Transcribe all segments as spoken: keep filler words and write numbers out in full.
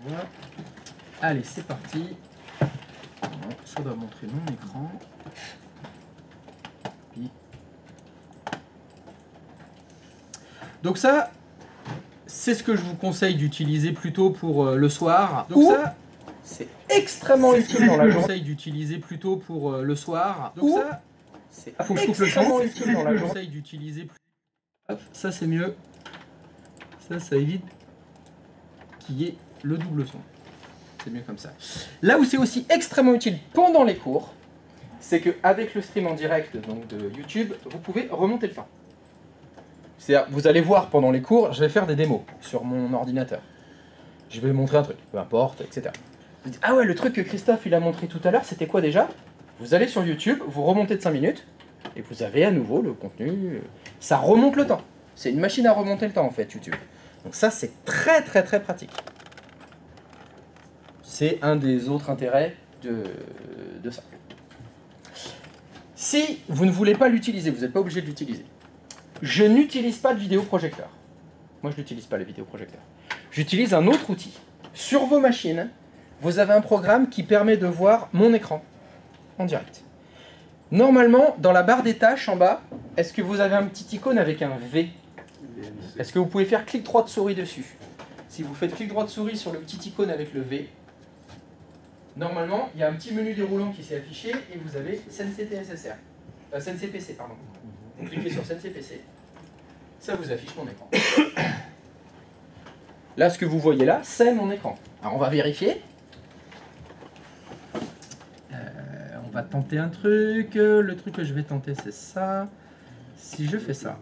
voit. Allez, c'est parti. Bon, ça doit montrer mon écran. Puis... Donc ça, c'est ce que je vous conseille d'utiliser plutôt pour euh, le soir. Donc Ou, ça, c'est extrêmement utile dans la je vous journée. conseille d'utiliser plutôt pour euh, le soir. Donc Ou, ça, c'est faut que je coupe le son. extrêmement utile dans la Je vous journée. conseille d'utiliser plus... Hop, ça c'est mieux. Ça, ça évite qu'il y ait le double son. C'est mieux comme ça. Là où c'est aussi extrêmement utile pendant les cours, c'est qu'avec le stream en direct donc de YouTube, vous pouvez remonter le temps. C'est-à-dire, vous allez voir pendant les cours, je vais faire des démos sur mon ordinateur. Je vais montrer un truc, peu importe, et cetera. Vous dites, ah ouais, le truc que Christophe il a montré tout à l'heure, c'était quoi déjà? Vous allez sur YouTube, vous remontez de cinq minutes, et vous avez à nouveau le contenu. Ça remonte le temps. C'est une machine à remonter le temps en fait, YouTube. Donc ça, c'est très très très pratique. C'est un des autres intérêts de, de ça. Si vous ne voulez pas l'utiliser, vous n'êtes pas obligé de l'utiliser. Je n'utilise pas de vidéoprojecteur. Moi, je n'utilise pas le vidéoprojecteur. J'utilise un autre outil. Sur vos machines, vous avez un programme qui permet de voir mon écran en direct. Normalement, dans la barre des tâches en bas, est-ce que vous avez un petit icône avec un V? Est-ce que vous pouvez faire clic droit de souris dessus? Si vous faites clic droit de souris sur le petit icône avec le V, normalement, il y a un petit menu déroulant qui s'est affiché et vous avez C N C T S S R. Euh, C N C P C, pardon. Vous cliquez sur C N C P C, ça vous affiche mon écran. Là, ce que vous voyez là, c'est mon écran. Alors, on va vérifier. Euh, on va tenter un truc. Le truc que je vais tenter, c'est ça. Si je fais ça,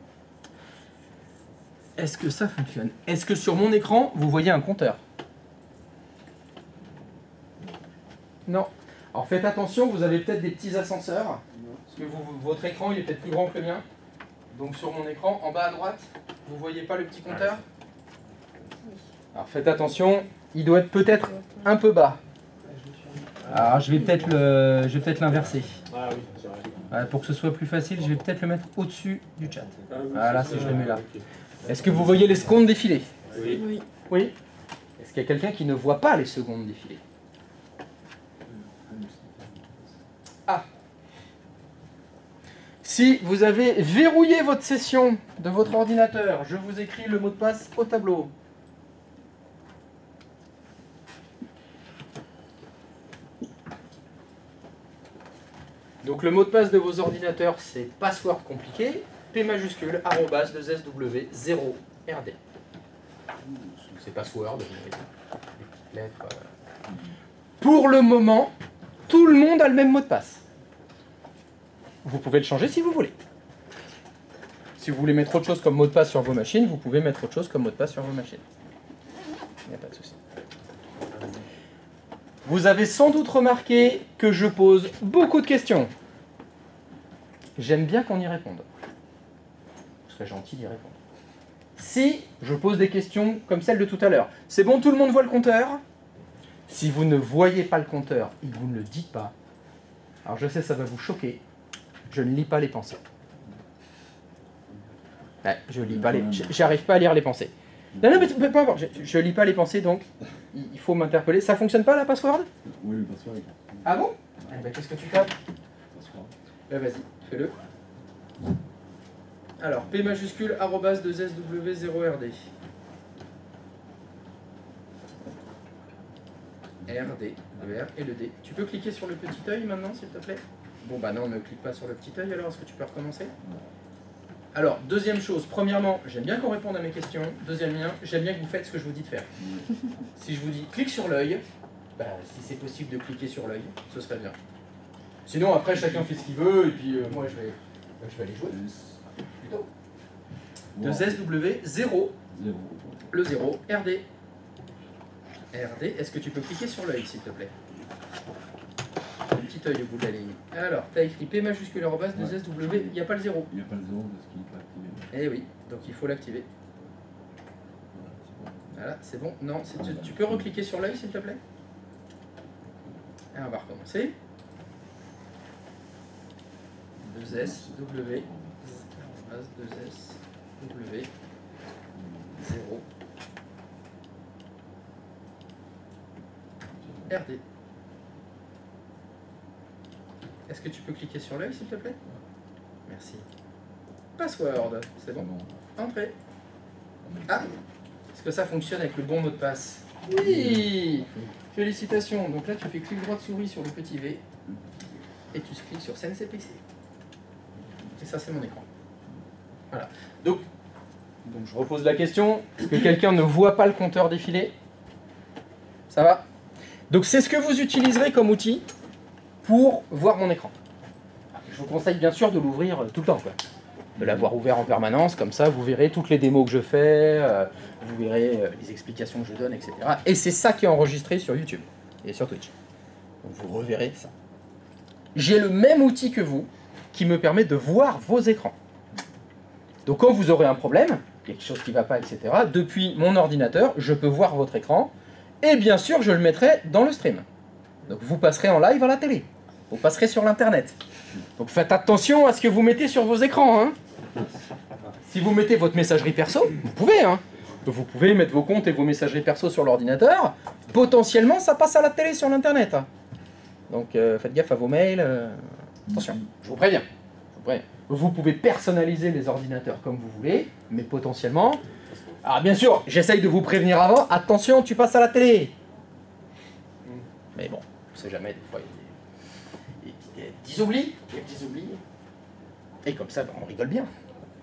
est-ce que ça fonctionne? Est-ce que sur mon écran, vous voyez un compteur? Non. Alors faites attention, vous avez peut-être des petits ascenseurs. Parce que vous, votre écran, il est peut-être plus grand que le mien. Donc sur mon écran, en bas à droite, vous voyez pas le petit compteur? Alors faites attention, il doit être peut-être un peu bas. Alors je vais peut-être le, je vais peut-être l'inverser. Ah oui, c'est vrai. Voilà, pour que ce soit plus facile, je vais peut-être le mettre au-dessus du chat. Ah oui, Voilà, c'est si je ça. le mets là. Ok. Est-ce que vous voyez les secondes défiler? Oui. Oui. Oui. Est-ce qu'il y a quelqu'un qui ne voit pas les secondes défiler? Ah. Si vous avez verrouillé votre session de votre ordinateur, je vous écris le mot de passe au tableau. Donc le mot de passe de vos ordinateurs, c'est password compliqué, P majuscule, arrobas, deux S W, zéro, R D. C'est password, vous avez des petites lettres. euh. Pour le moment, tout le monde a le même mot de passe. Vous pouvez le changer si vous voulez. Si vous voulez mettre autre chose comme mot de passe sur vos machines, vous pouvez mettre autre chose comme mot de passe sur vos machines. Il n'y a pas de souci. Vous avez sans doute remarqué que je pose beaucoup de questions. J'aime bien qu'on y réponde. Je serais gentil d'y répondre. Si je pose des questions comme celle de tout à l'heure, c'est bon, tout le monde voit le compteur? Si vous ne voyez pas le compteur et que vous ne le dites pas, alors je sais, ça va vous choquer, je ne lis pas les pensées. Ouais, je lis pas les... J'arrive pas à lire les pensées. Non, non, mais peu peu importe, je, je lis pas les pensées, donc il il faut m'interpeller. Ça fonctionne pas la password? Oui, le password. Ah bon? Eh ben, qu'est-ce que tu tapes? Password. Ben, vas-y, fais-le. Alors, P majuscule, arrobas, deux S W, zéro R D. R, D, le R et le D. Tu peux cliquer sur le petit œil maintenant, s'il te plaît? Bon, bah non, ne clique pas sur le petit œil, alors est-ce que tu peux recommencer? Alors, deuxième chose, premièrement, j'aime bien qu'on réponde à mes questions. Deuxième lien, j'aime bien que vous faites ce que je vous dis de faire. Si je vous dis clique sur l'œil, bah, si c'est possible de cliquer sur l'œil, ce serait bien. Sinon, après, chacun fait ce qu'il veut, et puis euh, moi, je vais, je vais aller jouer. Plutôt. deux S W, zéro, Zéro. le zéro, R D. R D, est-ce que tu peux cliquer sur l'œil, s'il te plaît? Le petit œil au bout de la ligne. Alors, tu as écrit P majuscule arrobas, deux S W, il n'y a pas le zéro. Il n'y a pas le zéro parce qu'il n'est pas activé. Eh oui, donc il faut l'activer. Voilà, c'est bon. Non, c'est- tu, tu peux recliquer sur l'œil, s'il te plaît? Et on va recommencer. deux S W, deux S W, zéro, R D. Est-ce que tu peux cliquer sur l'œil, s'il te plaît? Merci. Password, c'est bon. Entrée. Ah, est-ce que ça fonctionne avec le bon mot de passe? Oui. Félicitations. Donc là, tu fais clic droit de souris sur le petit V et tu cliques sur Sensei P C. Et ça, c'est mon écran. Voilà. Donc, donc je repose la question. Est-ce que quelqu'un ne voit pas le compteur défiler? Ça va? Donc c'est ce que vous utiliserez comme outil pour voir mon écran. Je vous conseille bien sûr de l'ouvrir tout le temps, quoi. De l'avoir ouvert en permanence, comme ça vous verrez toutes les démos que je fais, euh, vous verrez euh, les explications que je donne, et cetera. Et c'est ça qui est enregistré sur YouTube et sur Twitch. Donc vous reverrez ça. J'ai le même outil que vous qui me permet de voir vos écrans. Donc quand vous aurez un problème, quelque chose qui ne va pas, et cetera, depuis mon ordinateur, je peux voir votre écran et bien sûr je le mettrai dans le stream. Donc vous passerez en live à la télé, vous passerez sur l'internet. Donc faites attention à ce que vous mettez sur vos écrans. Hein. Si vous mettez votre messagerie perso, vous pouvez. Hein. Vous pouvez mettre vos comptes et vos messageries perso sur l'ordinateur. Potentiellement, ça passe à la télé sur l'internet. Hein. Donc euh, faites gaffe à vos mails. Euh... Attention, je vous préviens. Je vous préviens. Vous pouvez personnaliser les ordinateurs comme vous voulez, mais potentiellement... Alors bien sûr, j'essaye de vous prévenir avant. Attention, tu passes à la télé. Mais bon, on ne sait jamais, des fois il y a des, des petits oublis, des petits oublis. Et comme ça, on rigole bien.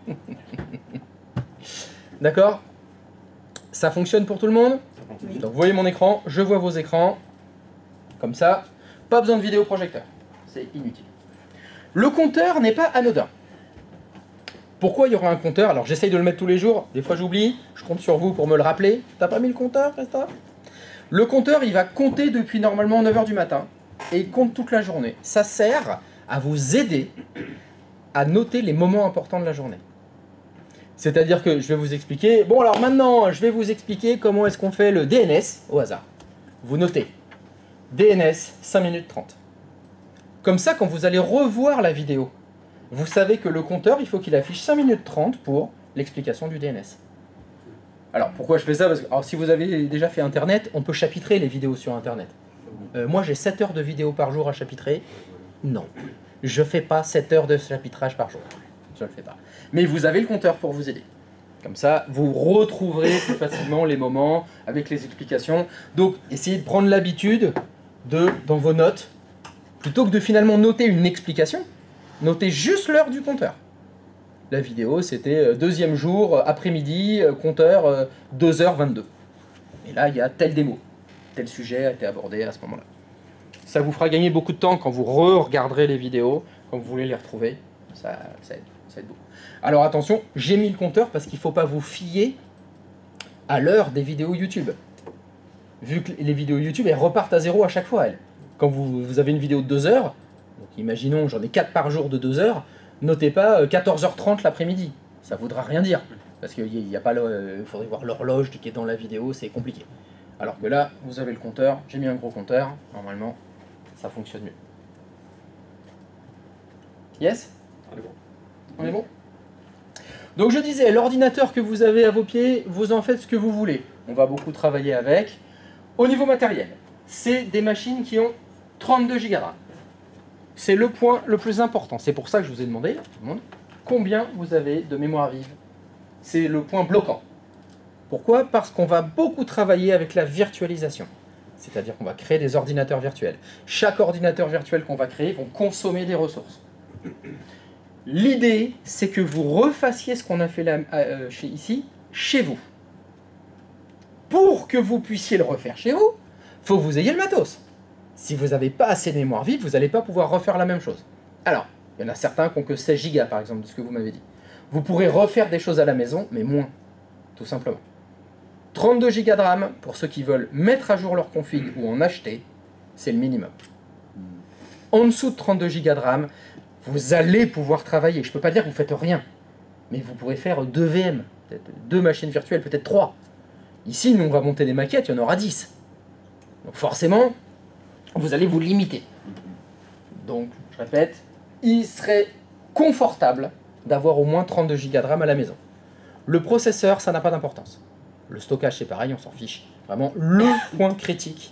D'accord? Ça fonctionne pour tout le monde? Donc vous voyez mon écran, je vois vos écrans. Comme ça, pas besoin de vidéoprojecteur. C'est inutile. Le compteur n'est pas anodin. Pourquoi il y aura un compteur? Alors j'essaye de le mettre tous les jours, des fois j'oublie, je compte sur vous pour me le rappeler. T'as pas mis le compteur, Christophe? Le compteur, il va compter depuis normalement neuf heures du matin et il compte toute la journée. Ça sert à vous aider à noter les moments importants de la journée. C'est-à-dire que je vais vous expliquer... Bon, alors maintenant, je vais vous expliquer comment est-ce qu'on fait le D N S au hasard. Vous notez D N S cinq minutes trente. Comme ça, quand vous allez revoir la vidéo, vous savez que le compteur, il faut qu'il affiche cinq minutes trente pour l'explication du D N S. Alors, pourquoi je fais ça? Parce que alors, si vous avez déjà fait Internet, on peut chapitrer les vidéos sur Internet. Euh, moi, j'ai sept heures de vidéos par jour à chapitrer. Non, je ne fais pas sept heures de chapitrage par jour. Je ne le fais pas. Mais vous avez le compteur pour vous aider. Comme ça, vous retrouverez plus facilement les moments avec les explications. Donc, essayez de prendre l'habitude de, dans vos notes, plutôt que de finalement noter une explication, notez juste l'heure du compteur. La vidéo, c'était deuxième jour, après-midi, compteur deux heures vingt-deux. Et là, il y a tel démo, tel sujet a été abordé à ce moment-là. Ça vous fera gagner beaucoup de temps quand vous re-regarderez les vidéos, quand vous voulez les retrouver. Ça, ça aide, ça aide beaucoup. Alors attention, j'ai mis le compteur parce qu'il ne faut pas vous fier à l'heure des vidéos YouTube. Vu que les vidéos YouTube, elles repartent à zéro à chaque fois, elles. Quand vous, vous avez une vidéo de deux heures, donc imaginons j'en ai quatre par jour de deux heures, notez pas quatorze heures trente l'après-midi. Ça ne voudra rien dire. Parce qu'il y a pas le, il faudrait voir l'horloge qui est dans la vidéo, c'est compliqué. Alors que là, vous avez le compteur, j'ai mis un gros compteur, normalement, ça fonctionne mieux. Yes? On est bon. On est bon? Donc je disais, l'ordinateur que vous avez à vos pieds, vous en faites ce que vous voulez. On va beaucoup travailler avec. Au niveau matériel, c'est des machines qui ont trente-deux giga de RAM. C'est le point le plus important. C'est pour ça que je vous ai demandé, tout le monde, combien vous avez de mémoire vive. C'est le point bloquant. Pourquoi? Parce qu'on va beaucoup travailler avec la virtualisation. C'est-à-dire qu'on va créer des ordinateurs virtuels. Chaque ordinateur virtuel qu'on va créer va consommer des ressources. L'idée, c'est que vous refassiez ce qu'on a fait là, euh, chez, ici, chez vous. Pour que vous puissiez le refaire chez vous, il faut que vous ayez le matos. Si vous n'avez pas assez de mémoire vive, vous n'allez pas pouvoir refaire la même chose. Alors, il y en a certains qui n'ont que seize giga par exemple, de ce que vous m'avez dit. Vous pourrez refaire des choses à la maison, mais moins, tout simplement. trente-deux giga de RAM, pour ceux qui veulent mettre à jour leur config ou en acheter, c'est le minimum. En dessous de trente-deux giga de RAM, vous allez pouvoir travailler. Je ne peux pas dire que vous ne faites rien, mais vous pourrez faire deux V M, peut-être deux machines virtuelles, peut-être trois. Ici, nous, on va monter des maquettes, il y en aura dix. Donc forcément, vous allez vous limiter. Donc, je répète, il serait confortable d'avoir au moins trente-deux giga de RAM à la maison. Le processeur, ça n'a pas d'importance. Le stockage, c'est pareil, on s'en fiche. Vraiment, le point critique,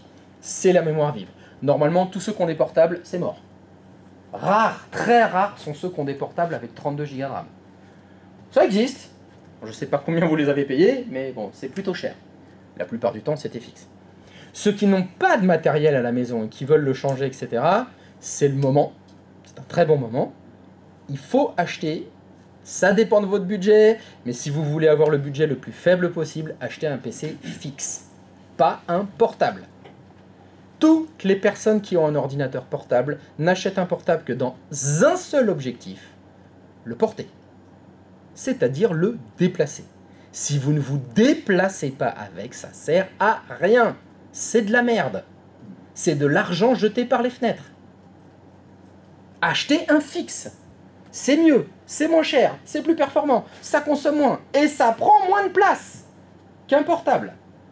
c'est la mémoire vive. Normalement, tous ceux qui ont des portables, c'est mort. Rares, très rares sont ceux qui ont des portables avec trente-deux gigas de RAM. Ça existe. Je ne sais pas combien vous les avez payés, mais bon, c'est plutôt cher. La plupart du temps, c'était fixe. Ceux qui n'ont pas de matériel à la maison et qui veulent le changer, et cetera, c'est le moment. C'est un très bon moment. Il faut acheter. Ça dépend de votre budget, mais si vous voulez avoir le budget le plus faible possible, achetez un P C fixe, pas un portable. Toutes les personnes qui ont un ordinateur portable n'achètent un portable que dans un seul objectif, le porter. C'est-à-dire le déplacer. Si vous ne vous déplacez pas avec, ça sert à rien. C'est de la merde. C'est de l'argent jeté par les fenêtres. Achetez un fixe. C'est mieux, c'est moins cher, c'est plus performant, ça consomme moins et ça prend moins de place qu'un portable.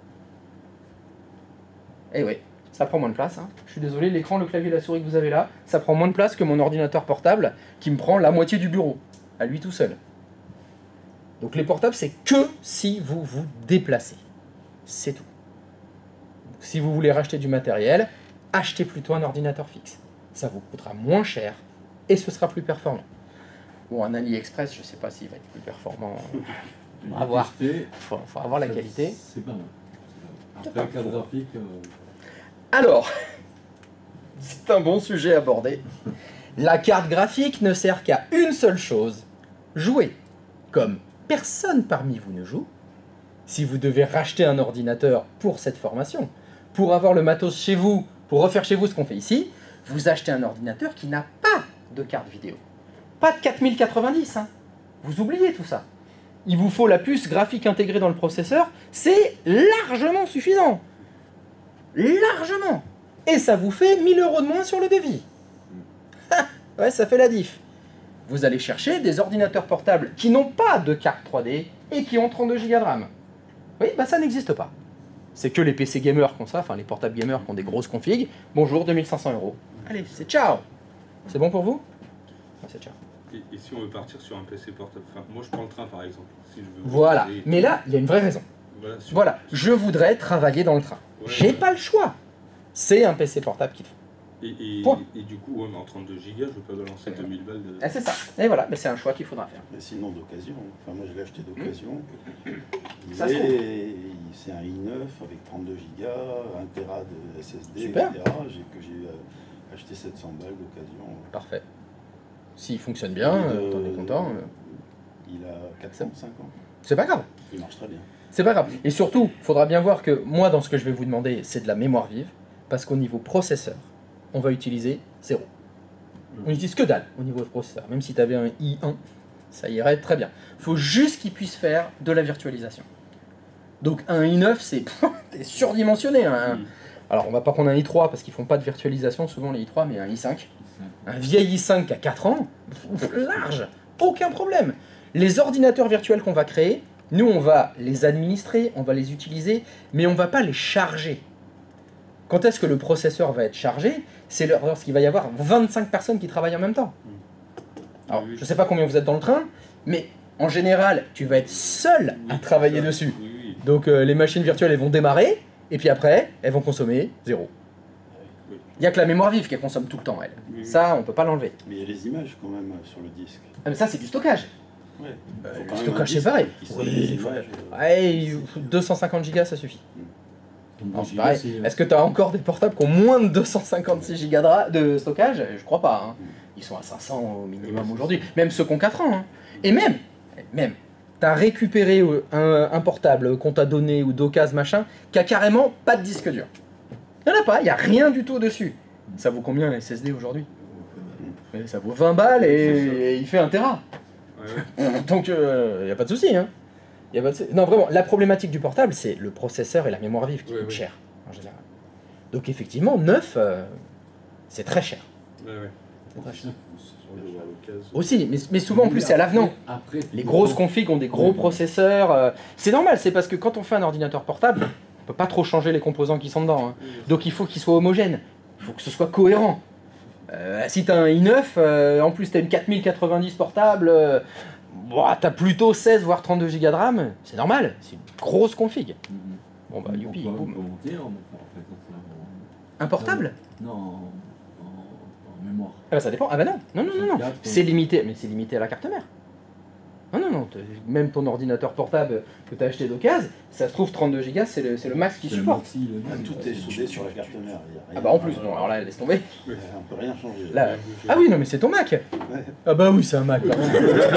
Eh oui, ça prend moins de place. Hein. Je suis désolé, l'écran, le clavier, la souris que vous avez là, ça prend moins de place que mon ordinateur portable qui me prend la moitié du bureau, à lui tout seul. Donc les portables, c'est que si vous vous déplacez. C'est tout. Donc, si vous voulez racheter du matériel, achetez plutôt un ordinateur fixe. Ça vous coûtera moins cher et ce sera plus performant. Bon, un AliExpress, je ne sais pas s'il va être plus performant. On va voir. Il faut, faut avoir la qualité. C'est pas mal. Après, la carte graphique. Euh... Alors, c'est un bon sujet abordé. La carte graphique ne sert qu'à une seule chose, jouer. Comme personne parmi vous ne joue, si vous devez racheter un ordinateur pour cette formation, pour avoir le matos chez vous, pour refaire chez vous ce qu'on fait ici, vous achetez un ordinateur qui n'a pas de carte vidéo. Pas de quatre mille quatre-vingt-dix, hein. Vous oubliez tout ça. Il vous faut la puce graphique intégrée dans le processeur, c'est largement suffisant. Largement. Et ça vous fait mille euros de moins sur le devis. Ouais, ça fait la diff. Vous allez chercher des ordinateurs portables qui n'ont pas de carte trois D et qui ont trente-deux gigas de RAM. Oui, bah ça n'existe pas. C'est que les P C gamers qui ont ça, enfin les portables gamers qui ont des grosses configs. Bonjour, deux mille cinq cents euros. Allez, c'est ciao. C'est bon pour vous? Ouais, c'est ciao. Et, et si on veut partir sur un P C portable, enfin, moi je prends le train par exemple. Si je veux voilà, aller... mais là, il y a une vraie raison. Voilà, sur... Voilà, je voudrais travailler dans le train. Ouais, J'ai ouais. pas le choix. C'est un P C portable qu'il faut. Et, et, Point. et du coup, ouais, mais en trente-deux gigas, je ne veux pas balancer deux mille balles. De... Ah, c'est ça. Et voilà, mais c'est un choix qu'il faudra faire. Mais sinon d'occasion, enfin moi je l'ai acheté d'occasion. Ça se trouve. Et c'est un i neuf avec trente-deux gigas, un téra de S S D, Super. et cetera. J'ai que j'ai euh, acheté sept cents balles d'occasion. Parfait. S'il fonctionne bien, euh, t'en es content. euh, Il a quatre ans, cinq ans. C'est pas grave. Il marche très bien. C'est pas grave. Et surtout, il faudra bien voir que moi, dans ce que je vais vous demander, c'est de la mémoire vive, parce qu'au niveau processeur, on va utiliser zéro. On n'utilise que dalle au niveau processeur. Même si tu avais un i un, ça irait très bien. Il faut juste qu'il puisse faire de la virtualisation. Donc un i neuf, c'est surdimensionné. Hein. Mm. Alors on va pas prendre un i trois parce qu'ils font pas de virtualisation souvent les i trois, mais un i cinq. Un vieil i cinq qui a quatre ans, large, aucun problème. Les ordinateurs virtuels qu'on va créer, nous on va les administrer, on va les utiliser, mais on va pas les charger. Quand est-ce que le processeur va être chargé? C'est lorsqu'il va y avoir vingt-cinq personnes qui travaillent en même temps. Alors, je ne sais pas combien vous êtes dans le train, mais en général, tu vas être seul à travailler ça. dessus. Oui, oui. Donc euh, les machines virtuelles, elles vont démarrer, et puis après, elles vont consommer zéro. Oui. Il n'y a que la mémoire vive qui consomme tout le temps, elle. Oui, oui. Ça, on peut pas l'enlever. Mais il y a les images quand même euh, sur le disque. Ah, mais ça, c'est du stockage. Ouais. Euh, Faut le quand même stockage, un c'est disque pareil. qui sonne Oui, les il faut- images, euh, Ouais, deux cent cinquante gigas, ça suffit. Non, c'est Gigas, pareil. c'est- Est-ce que tu as encore des portables qui ont moins de deux cent cinquante-six gigas de, ra- de stockage? Je crois pas. Hein. Ils sont à cinq cents au minimum aujourd'hui. Même ceux qui ont quatre ans. Hein. Et même, même, tu as récupéré euh, un, un portable qu'on t'a donné ou d'occasion machin qui a carrément pas de disque dur. Il n'y en a pas, il n'y a rien du tout dessus. Ça vaut combien un S S D aujourd'hui? Mais ça vaut vingt balles et, et il fait un téra. Ouais, ouais. Donc il n'y a pas de souci. Hein. Y a pas de sou- Non, vraiment, la problématique du portable, c'est le processeur et la mémoire vive qui Ouais, coûtent ouais. cher en général. Donc effectivement, neuf, euh, c'est très cher. Ouais, ouais. C'est très cher. On va voir l'occasion. Aussi, mais, mais souvent en plus c'est à l'avenant. Après, Les grosses configs ont des gros Ouais. processeurs. euh, c'est normal, c'est parce que quand on fait un ordinateur portable, on peut pas trop changer les composants qui sont dedans. hein. Donc il faut qu'il soit homogène. Il faut que ce soit cohérent. Euh, si tu as un i neuf, euh, en plus tu as une quatre mille quatre-vingt-dix portable, euh, bah, tu as plutôt seize voire trente-deux gigas de RAM, c'est normal, c'est une grosse config. Mhm. Bon bah On youpi, peut- on boum. peut monter, on peut- en fait, ça, Un portable? Non, en, en- en mémoire. Ah bah ça dépend. Ah bah non, non, non, non, non. Quatre, C'est limité, mais c'est limité à la carte mère. Non, non, non. t'es- Même ton ordinateur portable que tu as acheté d'occasion, ça se trouve trente-deux gigas, c'est le, c'est le max qui c'est le supporte. maxi, le Ah, maxi. tout est soudé sur la carte mère. il y a rien Ah bah en plus, à- bon, alors là, laisse tomber. On peut rien changer. Là, ah oui, non, mais c'est ton Mac. Ah bah oui, c'est un Mac. pardon.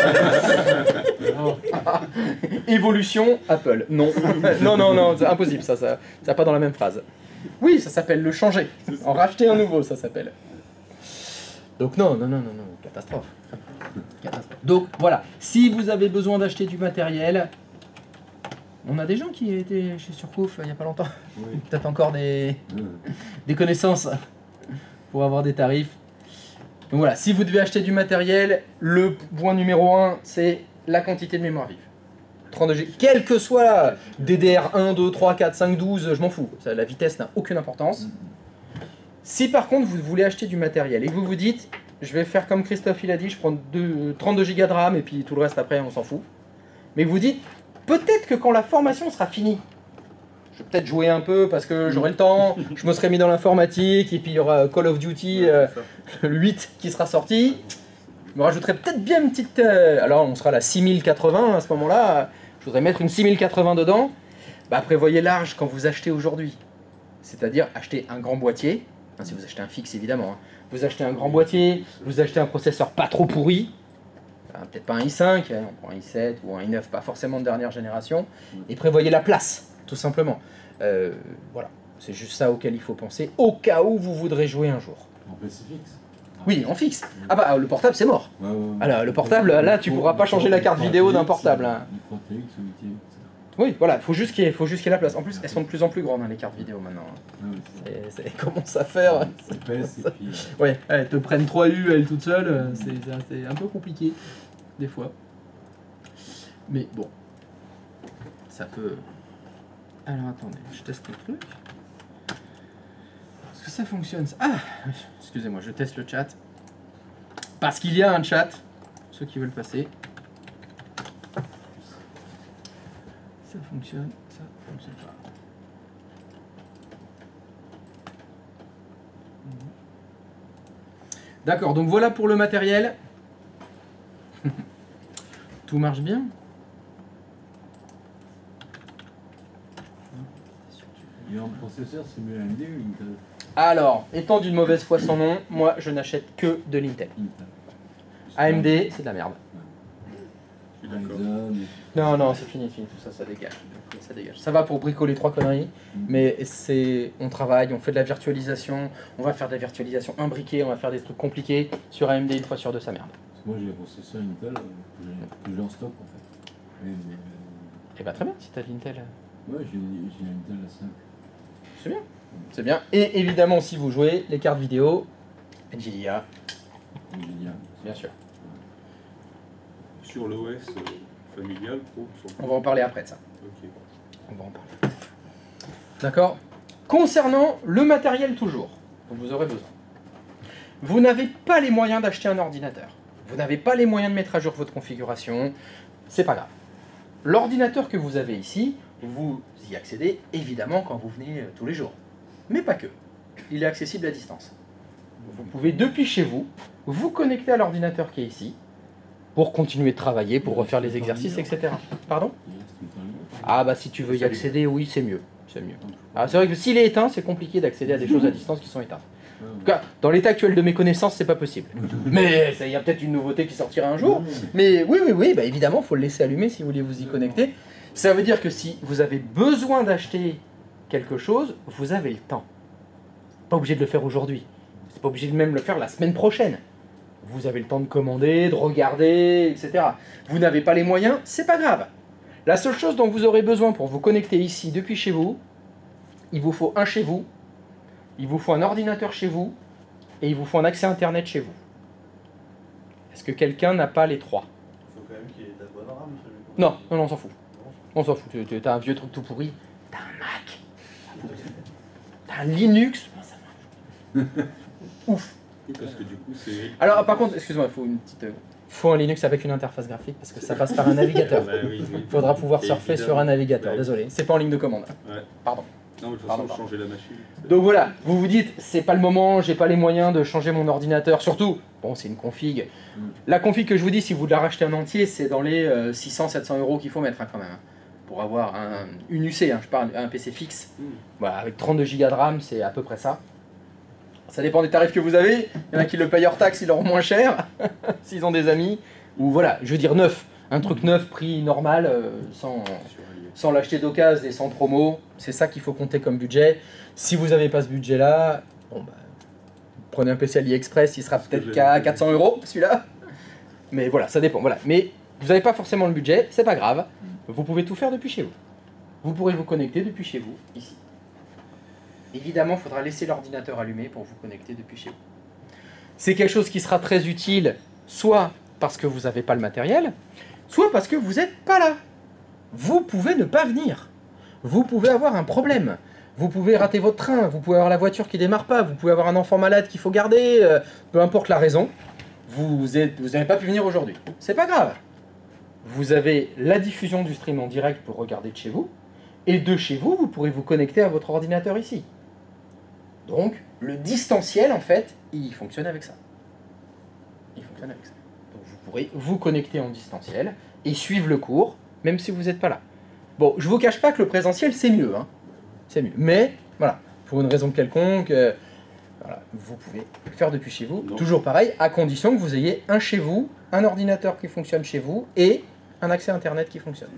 Évolution Apple. Non. non, non, non, c'est impossible, ça, ça, ça va pas dans la même phrase. Oui, ça s'appelle le changer. En racheter un nouveau, ça s'appelle. Donc non, non, non, non, non, catastrophe. Catastrophe. Donc voilà, si vous avez besoin d'acheter du matériel, on a des gens qui étaient chez Surcouf il n'y a pas longtemps. Oui. Peut-être encore des, Ouais. des connaissances pour avoir des tarifs. Donc voilà, si vous devez acheter du matériel, le point numéro un, c'est la quantité de mémoire vive. trente-deux giga, quel que soit D D R un, deux, trois, quatre, cinq, douze, je m'en fous. Ça, la vitesse n'a aucune importance. Si par contre vous voulez acheter du matériel et que vous vous dites, je vais faire comme Christophe il a dit, je prends deux- trente-deux giga de RAM et puis tout le reste après on s'en fout. Mais que vous dites, peut-être que quand la formation sera finie, je vais peut-être jouer un peu parce que j'aurai le temps, je me serai mis dans l'informatique et puis il y aura Call of Duty euh, le huit qui sera sorti. Je me rajouterai peut-être bien une petite... euh, alors on sera à la six mille quatre-vingts à ce moment-là, je voudrais mettre une six mille quatre-vingts dedans. Bah prévoyez large quand vous achetez aujourd'hui. C'est-à-dire acheter un grand boîtier, hein, si vous achetez un fixe évidemment, hein. Vous achetez un grand boîtier, vous achetez un processeur pas trop pourri, hein, peut-être pas un i cinq, hein, on prend un i sept ou un i neuf, pas forcément de dernière génération, et prévoyez la place, tout simplement. Euh, voilà, c'est juste ça auquel il faut penser, au cas où vous voudrez jouer un jour. En P C fixe. Oui, en fixe. Ah bah le portable c'est mort. Ouais, ouais, ouais. Ah là, le portable, là, tu pourras pas changer la carte vidéo d'un portable, hein. Micro T X ou I T X. Oui, voilà, il faut juste qu'il y ait, faut juste qu'il y ait la place. En plus, elles sont de plus en plus grandes, hein, les cartes vidéo maintenant. Ouais, ouais, c'est ça. Et, c'est- elles commencent à faire... C'est P S et puis. euh, Ouais, elles te prennent trois U elles toutes seules, euh, c'est c'est un peu compliqué, des fois. Mais bon, ça peut... Alors attendez, je teste le truc. Est-ce que ça fonctionne ça Ah, excusez-moi, je teste le chat. Parce qu'il y a un chat, ceux qui veulent passer. Ça fonctionne, ça fonctionne pas. D'accord, donc voilà pour le matériel. Tout marche bien. Et en processeur, c'est mieux A M D ou Intel? Alors, étant d'une mauvaise foi sans nom, moi je n'achète que de l'Intel. Intel. A M D, c'est de la merde. Je suis d'accord. Ryzen et- Non, non, c'est fini, fini, tout ça, ça dégage. Ça dégage. Ça va pour bricoler trois conneries, mais c'est, on travaille, on fait de la virtualisation, on va faire de la virtualisation imbriquée, on va faire des trucs compliqués. Sur A M D, une fois sur deux, ça merde. Parce que moi j'ai un processeur Intel euh, que j'ai- que j'ai en stock en fait. Et, euh, Et bah très bien, si t'as de l'Intel. ouais, j'ai j'ai un Intel A cinq. C'est bien. C'est bien. Et évidemment, si vous jouez, les cartes vidéo, Nvidia, Nvidia. bien sûr. Sur l'O S euh, familial, pro, sur... On va en parler après de ça. Ok. On va en parler. D'accord. Concernant le matériel toujours, dont vous aurez besoin. Vous n'avez pas les moyens d'acheter un ordinateur. Vous n'avez pas les moyens de mettre à jour votre configuration. C'est pas grave. L'ordinateur que vous avez ici, vous y accédez évidemment quand vous venez euh, tous les jours. Mais pas que. Il est accessible à distance. Vous pouvez depuis chez vous, vous connecter à l'ordinateur qui est ici, pour continuer de travailler, pour refaire les exercices, et cetera. Pardon ? Il reste tout le temps libre. Ah bah si tu veux y accéder, oui, c'est mieux. C'est mieux. Ah, c'est vrai que s'il est éteint, c'est compliqué d'accéder à des choses à distance qui sont éteintes. Ouais, En ouais. tout cas, dans l'état actuel de mes connaissances, c'est pas possible. Mais il y a peut-être une nouveauté qui sortira un jour. Mais oui, oui, oui, bah évidemment, il faut le laisser allumer si vous voulez vous y connecter. Ça veut dire que si vous avez besoin d'acheter quelque chose, vous avez le temps. Pas obligé de le faire aujourd'hui. C'est pas obligé de même le faire la semaine prochaine. Vous avez le temps de commander, de regarder, et cetera. Vous n'avez pas les moyens, c'est pas grave. La seule chose dont vous aurez besoin pour vous connecter ici depuis chez vous, il vous faut un chez vous, il vous faut un ordinateur chez vous, et il vous faut un accès Internet chez vous. Est-ce que quelqu'un n'a pas les trois? Il faut quand même qu'il y ait de la bonne RAM. celui qu'on- Non, non, non, on s'en fout. On s'en fout. Tu- tu- T'as un vieux truc tout pourri, t'as un Mac, t'as un Linux, ça marche. Ouf. Oui, parce que du coup, c'est... Alors, par contre, excuse-moi, il faut une petite. euh, faut un Linux avec une interface graphique parce que ça passe par un navigateur. Bah oui, oui. Il faudra pouvoir surfer Évidemment. sur un navigateur. Ouais. Désolé, c'est pas en ligne de commande. Ouais. Pardon. Non, mais de toute Pardon, façon, pardon. changer la machine. Donc voilà, vous vous dites, c'est pas le moment, j'ai pas les moyens de changer mon ordinateur. Surtout, bon, c'est une config. Mm. La config que je vous dis, si vous la rachetez en entier, c'est dans les euh, six cents à sept cents euros qu'il faut mettre hein, quand même. hein, pour avoir un, une U C, hein, je parle, un P C fixe. Mm. Voilà, avec trente-deux gigas de RAM, c'est à peu près ça. Ça dépend des tarifs que vous avez. Il y en a qui le payent hors taxe, ils leur moins cher, s'ils ont des amis. Ou voilà, je veux dire neuf. Un truc neuf, prix normal, euh, sans, sans l'acheter d'occasion et sans promo. C'est ça qu'il faut compter comme budget. Si vous n'avez pas ce budget-là, bon bah, prenez un P C AliExpress, il sera Ce que peut-être j'ai qu'à noté. quatre cents euros, celui-là. Mais voilà, ça dépend. Voilà. Mais vous n'avez pas forcément le budget, c'est pas grave. Vous pouvez tout faire depuis chez vous. Vous pourrez vous connecter depuis chez vous, ici. Évidemment, il faudra laisser l'ordinateur allumé pour vous connecter depuis chez vous. C'est quelque chose qui sera très utile, soit parce que vous n'avez pas le matériel, soit parce que vous n'êtes pas là. Vous pouvez ne pas venir. Vous pouvez avoir un problème. Vous pouvez rater votre train, vous pouvez avoir la voiture qui ne démarre pas, vous pouvez avoir un enfant malade qu'il faut garder, euh, peu importe la raison. Vous n'avez vous avez pas pu venir aujourd'hui. C'est pas grave. Vous avez la diffusion du stream en direct pour regarder de chez vous, et de chez vous, vous pourrez vous connecter à votre ordinateur ici. Donc, le distanciel, en fait, il fonctionne avec ça. Il fonctionne avec ça. Donc, vous pourrez vous connecter en distanciel et suivre le cours, même si vous n'êtes pas là. Bon, je vous cache pas que le présentiel, c'est mieux. Hein. C'est mieux. Mais, voilà, pour une raison quelconque, euh, voilà, vous pouvez le faire depuis chez vous. Non. Toujours pareil, à condition que vous ayez un chez vous, un ordinateur qui fonctionne chez vous et un accès Internet qui fonctionne.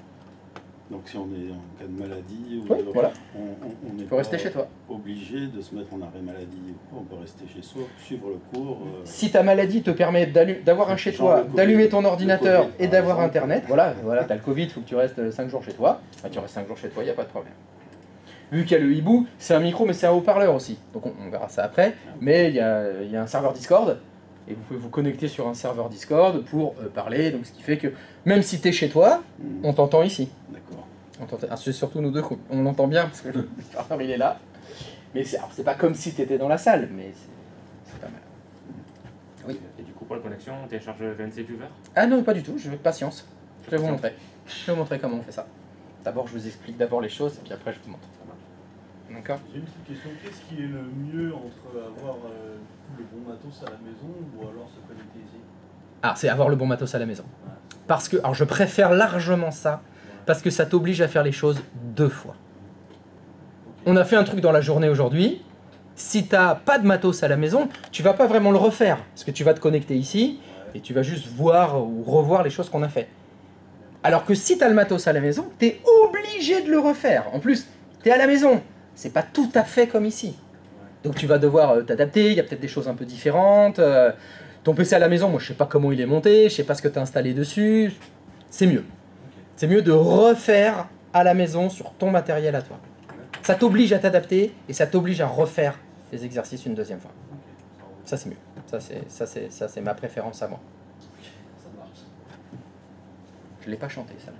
Donc si on est en cas de maladie, ou Oui, alors, voilà. on, on, on n'est Il faut rester chez toi. obligé de se mettre en arrêt maladie. On peut rester chez soi, suivre le cours. euh, Si ta maladie te permet d'allu- d'avoir un chez Genre toi, le Covid. d'allumer ton ordinateur Le Covid, et par d'avoir exemple. Internet, voilà, voilà, t'as le Covid, il faut que tu restes cinq jours chez toi, bah, tu restes cinq jours chez toi, il n'y a pas de problème. Vu qu'il y a le hibou, c'est un micro mais c'est un haut-parleur aussi, donc on, on verra ça après, mais il y a, il y a un serveur Discord, et vous pouvez vous connecter sur un serveur Discord pour euh, parler, donc ce qui fait que même si tu es chez toi, hmm, on t'entend ici. D'accord. On t'entend- ah, c'est surtout nous deux, qu'on- on l'entend bien parce que le serveur il est là, mais c'est alors, c'est pas comme si tu étais dans la salle, mais c'est c'est pas mal. Oui. Et du coup, pour la connexion, on télécharge V N C Viewer. Ah non, pas du tout, je veux patience. Je vais vous montrer. Je vais vous montrer comment on fait ça. D'abord, je vous explique d'abord les choses, et puis après, je vous montre. D'accord? J'ai une petite question. Qu'est-ce qui est le mieux entre avoir euh, le bon matos à la maison ou alors se connecter ici? Ah, c'est avoir le bon matos à la maison. Ouais. Parce que, alors je préfère largement ça, parce que ça t'oblige à faire les choses deux fois. On a fait un truc dans la journée aujourd'hui. Si t'as pas de matos à la maison, tu vas pas vraiment le refaire, parce que tu vas te connecter ici, et tu vas juste voir ou revoir les choses qu'on a fait. Alors que si tu as le matos à la maison, tu es obligé de le refaire. En plus, tu es à la maison. C'est pas tout à fait comme ici. Donc tu vas devoir euh, t'adapter, il y a peut-être des choses un peu différentes. euh, ton P C à la maison, moi je sais pas comment il est monté, je sais pas ce que tu as installé dessus. C'est mieux. C'est mieux de refaire à la maison sur ton matériel à toi. Ça t'oblige à t'adapter et ça t'oblige à refaire les exercices une deuxième fois. Ça c'est mieux. Ça c'est ça c'est ça c'est ma préférence à moi. Ça marche. Je l'ai pas chanté, ça.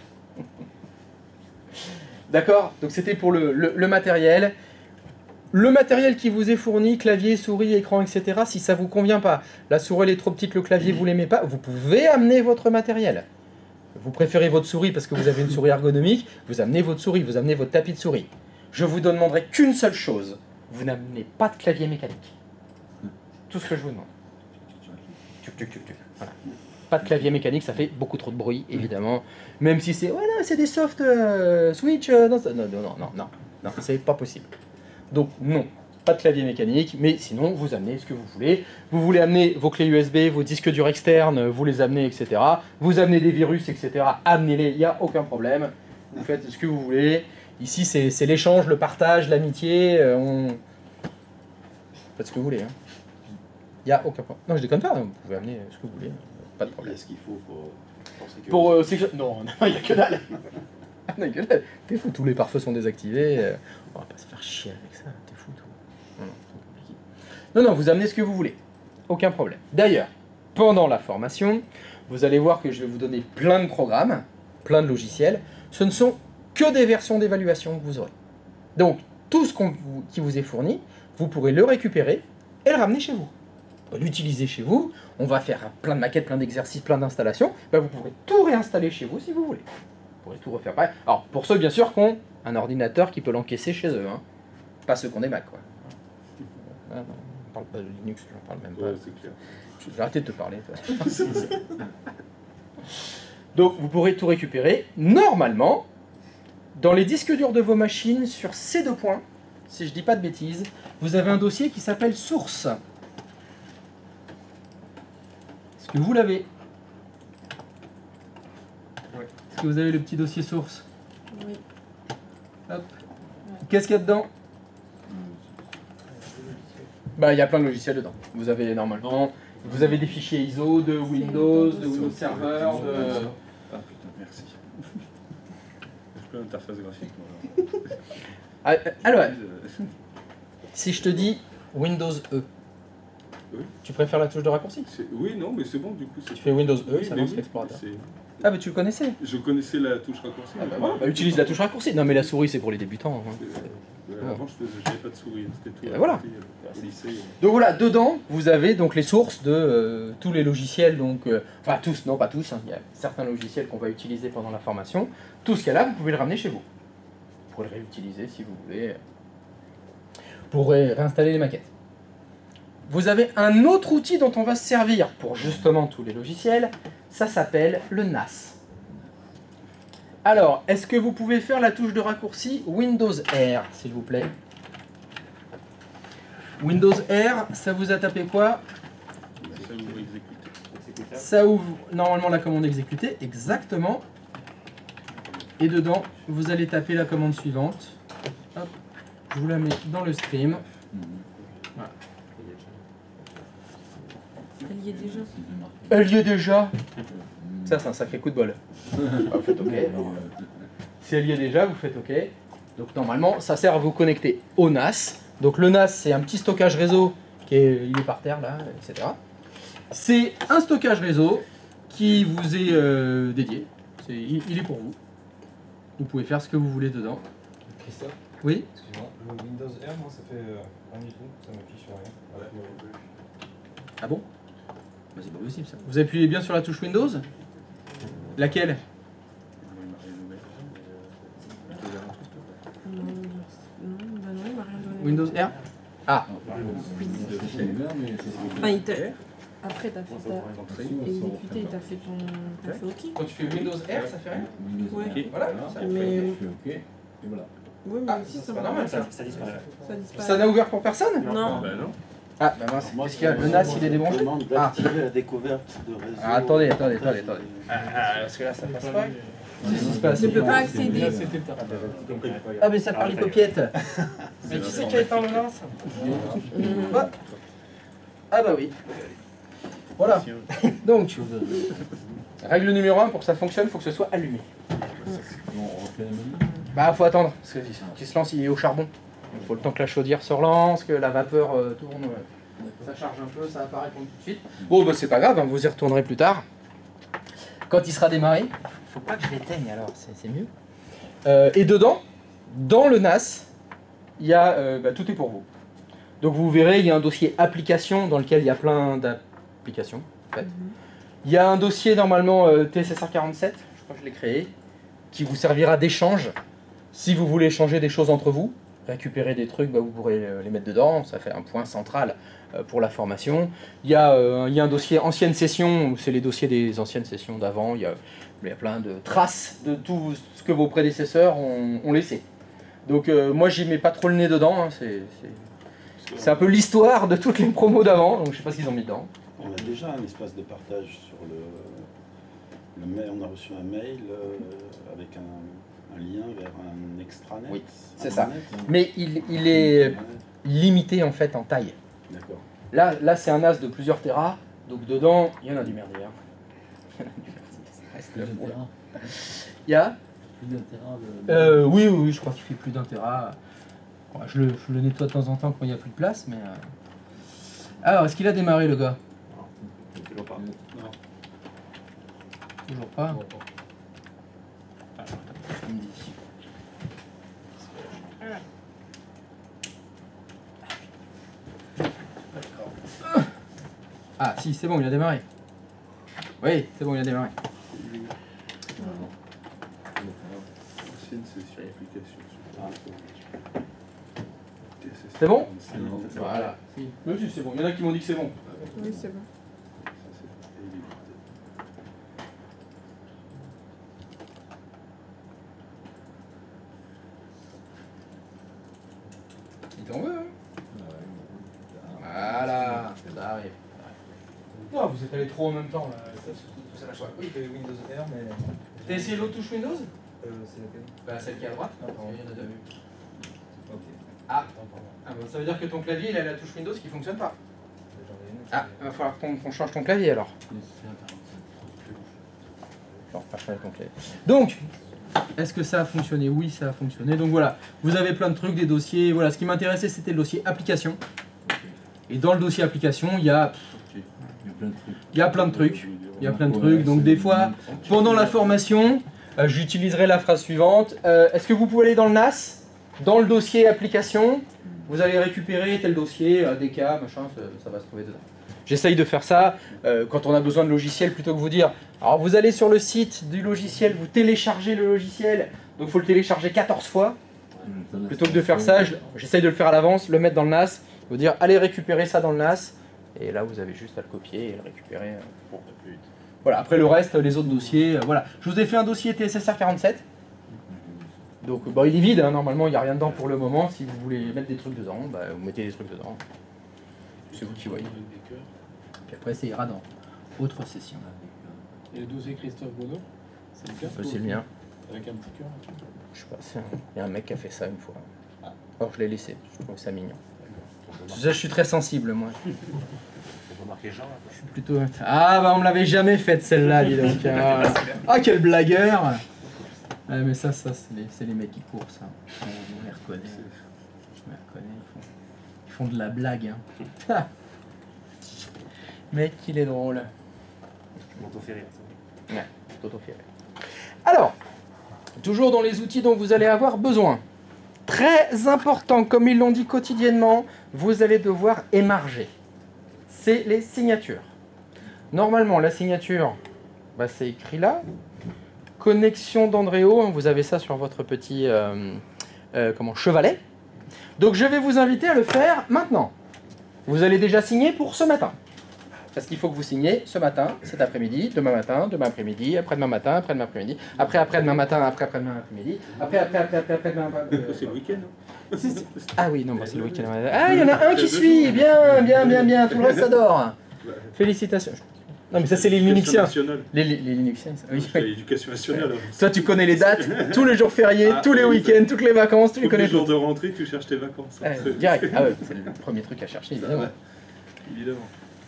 D'accord? Donc c'était pour le, le- le matériel. Le matériel qui vous est fourni, clavier, souris, écran, et cetera. Si ça vous convient pas, la souris elle est trop petite, le clavier vous l'aimez pas, vous pouvez amener votre matériel. Vous préférez votre souris parce que vous avez une souris ergonomique, vous amenez votre souris, vous amenez votre tapis de souris. Je vous demanderai qu'une seule chose, vous n'amenez pas de clavier mécanique. Tout ce que je vous demande. Tuc, tuc, tuc, tuc. Voilà. Pas de clavier mécanique, ça fait beaucoup trop de bruit, évidemment. Même si c'est, voilà, c'est des soft euh, switch, euh, non, ça- non, non, non, non, non, non, c'est pas possible. Donc non, pas de clavier mécanique, mais sinon vous amenez ce que vous voulez. Vous voulez amener vos clés U S B, vos disques durs externes, vous les amenez, et cetera. Vous amenez des virus, et cetera. Amenez-les, il n'y a aucun problème. Vous faites ce que vous voulez. Ici, c'est c'est l'échange, le partage, l'amitié. euh, on... Faites ce que vous voulez. Hein. Il n'y a aucun problème. Non, je déconne pas, vous pouvez amener ce que vous voulez. Pas de Il y problème. a ce qu'il faut pour, pour sécuriser. Pour euh, sécuriser- Non, non, il n'y a que dalle. Il n'y a que dalle. T'es fou, tous les pare-feux sont désactivés. euh, On va pas se faire chier avec ça, t'es fou, toi. Non, non, c'est trop compliqué. Non, non, vous amenez ce que vous voulez. Aucun problème. D'ailleurs, pendant la formation, vous allez voir que je vais vous donner plein de programmes, plein de logiciels. Ce ne sont que des versions d'évaluation que vous aurez. Donc, tout ce qu'on vous- qui vous est fourni, vous pourrez le récupérer et le ramener chez vous. L'utiliser chez vous, on va faire plein de maquettes, plein d'exercices, plein d'installations, ben vous pourrez tout réinstaller chez vous si vous voulez. Vous pourrez tout refaire pareil. Alors, pour ceux bien sûr qui ont un ordinateur qui peut l'encaisser chez eux. Hein. Pas ceux qu'on des Mac, quoi. Ah, non, on parle pas de Linux, j'en parle même pas. Ouais, c'est clair. Je vais arrêter de te parler. Toi. Donc vous pourrez tout récupérer. Normalement, dans les disques durs de vos machines, sur ces deux points, si je dis pas de bêtises, vous avez un dossier qui s'appelle source. Est-ce que vous l'avez? Ouais. Est-ce que vous avez le petit dossier source? Oui. Hop. Qu'est-ce qu'il y a dedans? Bah, il y a plein de logiciels dedans. Vous avez normalement, vous avez des fichiers I S O de Windows, de Windows Server, de... Ah putain, merci. J'ai pas d'interface graphique, moi. Ah, alors, Euh, si je te dis Windows E, Oui. tu préfères la touche de raccourci? c'est- Oui, non, mais c'est bon, du coup. c'est- Tu fais Windows E, Oui, ça mais lance oui, l'explorateur. c'est- Ah, mais tu le connaissais? Je connaissais la touche raccourci. Ah, bah, mais voilà. pas- Bah, utilise la touche raccourci. Non, mais la souris, c'est pour les débutants. hein. Euh, ouais, Avant, je faisais- j'avais pas de souris, c'était tout. Et à ben voilà. côté, euh, Au lycée. euh. Donc voilà, dedans, vous avez donc les sources de euh, tous les logiciels, donc, euh, enfin tous, non pas tous, hein, il y a certains logiciels qu'on va utiliser pendant la formation. Tout ce qu'il y a là, vous pouvez le ramener chez vous. Vous pourrez le réutiliser si vous voulez. Vous pourrez réinstaller les maquettes. Vous avez un autre outil dont on va se servir pour justement tous les logiciels, ça s'appelle le N A S. Alors, est-ce que vous pouvez faire la touche de raccourci Windows R, s'il vous plaît? Windows R, ça vous a tapé quoi? Ça ouvre exécuter. Exécutable. Ça ouvre normalement la commande exécutée, exactement. Et dedans, vous allez taper la commande suivante. Hop, je vous la mets dans le stream. Elle y est déjà. Elle y est déjà. Ça, c'est un sacré coup de bol. Bah, vous faites OK. Si elle y est déjà, vous faites OK. Donc normalement, ça sert à vous connecter au N A S. Donc le N A S, c'est un petit stockage réseau qui est, il est par terre là, et cetera. C'est un stockage réseau qui vous est euh, dédié. C'est- il, il est pour vous. Vous pouvez faire ce que vous voulez dedans. Christophe, Oui. excuse-moi, le Windows R, moi ça fait euh, rien du tout, ça m'affiche rien. Voilà. Ah bon? Bah, c'est pas possible ça. Vous appuyez bien sur la touche Windows? Laquelle? Non, non, bah non, il m'a rien donné. Windows R? Ah, Enfin, il t'a... Après, t'as fait ta... exécuté, t'as fait ton... T'as fait OK. quand tu fais Windows R, ça fait rien? Ouais. Voilà, ça. Mais... Je fais OK, et voilà. Oui, mais Ah, aussi, ça, ça c'est pas m'a... normal, Ça, ça. ça disparaît. Ça disparaît. Ça n'a ouvert pour personne? Non. Bah non. Ah, bah mince, qu'est-ce qu'il y a? Le N A S, il est débranché? Demande d'activer la découverte de réseau. Ah, attendez, attendez, attendez, attendez. Ah, ah, parce que là, ça passe pas. Qu'est-ce qui se passe? Je ne peux pas accéder. Ah, mais ça parle les paupiètes. Mais qui c'est qui a éteint le N A S? Ah. Ah bah oui. Voilà. Donc, règle numéro un, pour que ça fonctionne, il faut que ce soit allumé. On refait la menu. Bah, faut attendre, parce que qu'il se lance, il est au charbon. Il faut le temps que la chaudière se relance, que la vapeur euh, tourne. euh, Ça charge un peu, ça va pas répondre tout de suite. Bon, bah c'est pas grave, hein, vous y retournerez plus tard. Quand il sera démarré, faut pas que je l'éteigne alors, c'est c'est mieux. Euh, et dedans, dans le N A S, il y a, euh, bah, tout est pour vous. Donc vous verrez, il y a un dossier application dans lequel il y a plein d'applications. En fait. Il y a un dossier normalement euh, T S S R quarante-sept, je crois que je l'ai créé, qui vous servira d'échange. Si vous voulez échanger des choses entre vous, récupérer des trucs, bah, vous pourrez euh, les mettre dedans, ça fait un point central euh, pour la formation. Il y, a, euh, il y a un dossier ancienne session, c'est les dossiers des anciennes sessions d'avant, il y a, il y a plein de traces de tout ce que vos prédécesseurs ont, ont laissé. Donc euh, moi j'y mets pas trop le nez dedans, hein, c'est c'est un peu l'histoire de toutes les promos d'avant, donc je sais pas ce qu'ils ont mis dedans. On a déjà un espace de partage sur le, le mail. On a reçu un mail euh, avec un, un lien vers un extranet. Oui, c'est un ça. net, hein. Mais il, il est limité en fait en taille. D'accord. Là, là c'est un NAS de plusieurs terras, donc dedans, il y en a du merdier. Il y en a du merdier, ça reste Plus le d'un point. téra. Il y a Plus d'un téra de... euh, oui, oui, oui, je crois qu'il fait plus d'un téra. Ouais, je, le, je le nettoie de temps en temps quand il n'y a plus de place, mais... euh. Alors, est-ce qu'il a démarré le gars? Toujours pas. Toujours pas. Il me dit. Ah, si, c'est bon, il a démarré. Oui, c'est bon, il a démarré. Ancienne session. Application. Ah. C'est bon? C'est bon. Voilà. Si. Oui, si, c'est bon. Il y en a qui m'ont dit que c'est bon. Oui, c'est bon. Ça, c'est évident. Il t'en veut, hein? Voilà. Ça arrive. Non, vous êtes allés trop en même temps, là. Ça, ça, ça lâche pas. Oui, il y avait Windows R, mais. T'as essayé l'autre touche Windows? Euh, c'est laquelle? Bah, celle qui est à droite. Ah, pardon. Il y en a deux. Ok. Ah. Attends, pardon. Ah, bah, ça veut dire que ton clavier, il a la touche Windows qui fonctionne pas. J'en ai une. Ah, il va falloir qu'on qu'on change ton clavier alors. Non, pas changer ton clavier. Donc, est-ce que ça a fonctionné? Oui, ça a fonctionné. Donc voilà, vous avez plein de trucs, des dossiers. Voilà, ce qui m'intéressait, c'était le dossier application. Et dans le dossier application, il y a, Il y a plein de trucs. il y a plein de trucs. Il y a plein de trucs. Donc des fois, pendant la formation, euh, j'utiliserai la phrase suivante. Euh, est-ce que vous pouvez aller dans le N A S, dans le dossier application, vous allez récupérer tel dossier, A D K, machin, ça, ça va se trouver dedans. J'essaye de faire ça euh, quand on a besoin de logiciel plutôt que vous dire. Alors vous allez sur le site du logiciel, vous téléchargez le logiciel, donc il faut le télécharger quatorze fois. Plutôt que de faire ça, je- j'essaye de le faire à l'avance, le mettre dans le N A S, vous dire allez récupérer ça dans le N A S, et là vous avez juste à le copier et le récupérer. euh, pour plus vite. Voilà, après le reste, les autres dossiers, euh, voilà. Je vous ai fait un dossier T S S R quarante-sept. Donc bon, il est vide, hein, normalement il n'y a rien dedans pour le moment. Si vous voulez mettre des trucs dedans, bah, vous mettez des trucs dedans. C'est vous qui voyez. Puis après ça ira dans autre session. Et le dossier Christophe Bonneau, c'est le cas? Ça, c'est le mien. Avec un petit cœur. Je sais pas, c'est un- il y a un mec qui a fait ça une fois. Alors je l'ai laissé, je trouve ça mignon. Ça, je suis très sensible moi. Faut remarquer Jean, là. Je suis plutôt... Ah bah on me l'avait jamais faite celle-là, dis donc. Ah, ah, quel blagueur. Ah, mais ça, ça c'est les, c'est les mecs qui courent ça. On, on les reconnaît. Je les reconnais, ils font, ils font de la blague. Hein. Ah. Mec, il est drôle. On fait rire, ça. Ouais, Toto fait rire. Alors, toujours dans les outils dont vous allez avoir besoin. Très important, comme ils l'ont dit quotidiennement, vous allez devoir émarger. C'est les signatures. Normalement, la signature, bah, c'est écrit là. Connexion d'Andréo, hein, vous avez ça sur votre petit euh, euh, comment, chevalet. Donc je vais vous inviter à le faire maintenant. Vous allez déjà signer pour ce matin. Parce qu'il faut que vous signiez ce matin, cet après-midi, demain matin, demain après-midi, après-demain matin, après-demain après-midi, après après-demain matin, après après-demain après-midi, après après après après après-demain. euh, C'est le week-end, hein. c'est- c'est- Ah oui, non, bah, c'est le week-end. Ah, il y en a un qui suit, bien, bien, bien, bien, tout le reste adore. Félicitations. Non, mais ça, c'est les Linuxiens. Nationale. Les, les, les Linuxiens, ça, oui. C'est l'éducation nationale. Toi, tu connais les dates, tous les jours fériés, Ah, tous les oui. week-ends, toutes les vacances, tu les Tous les connais jours tous. de rentrée, tu cherches tes vacances. Ah, C'est- direct. Ah ouais, c'est le premier truc à chercher, évidemment. Ouais. Évidemment.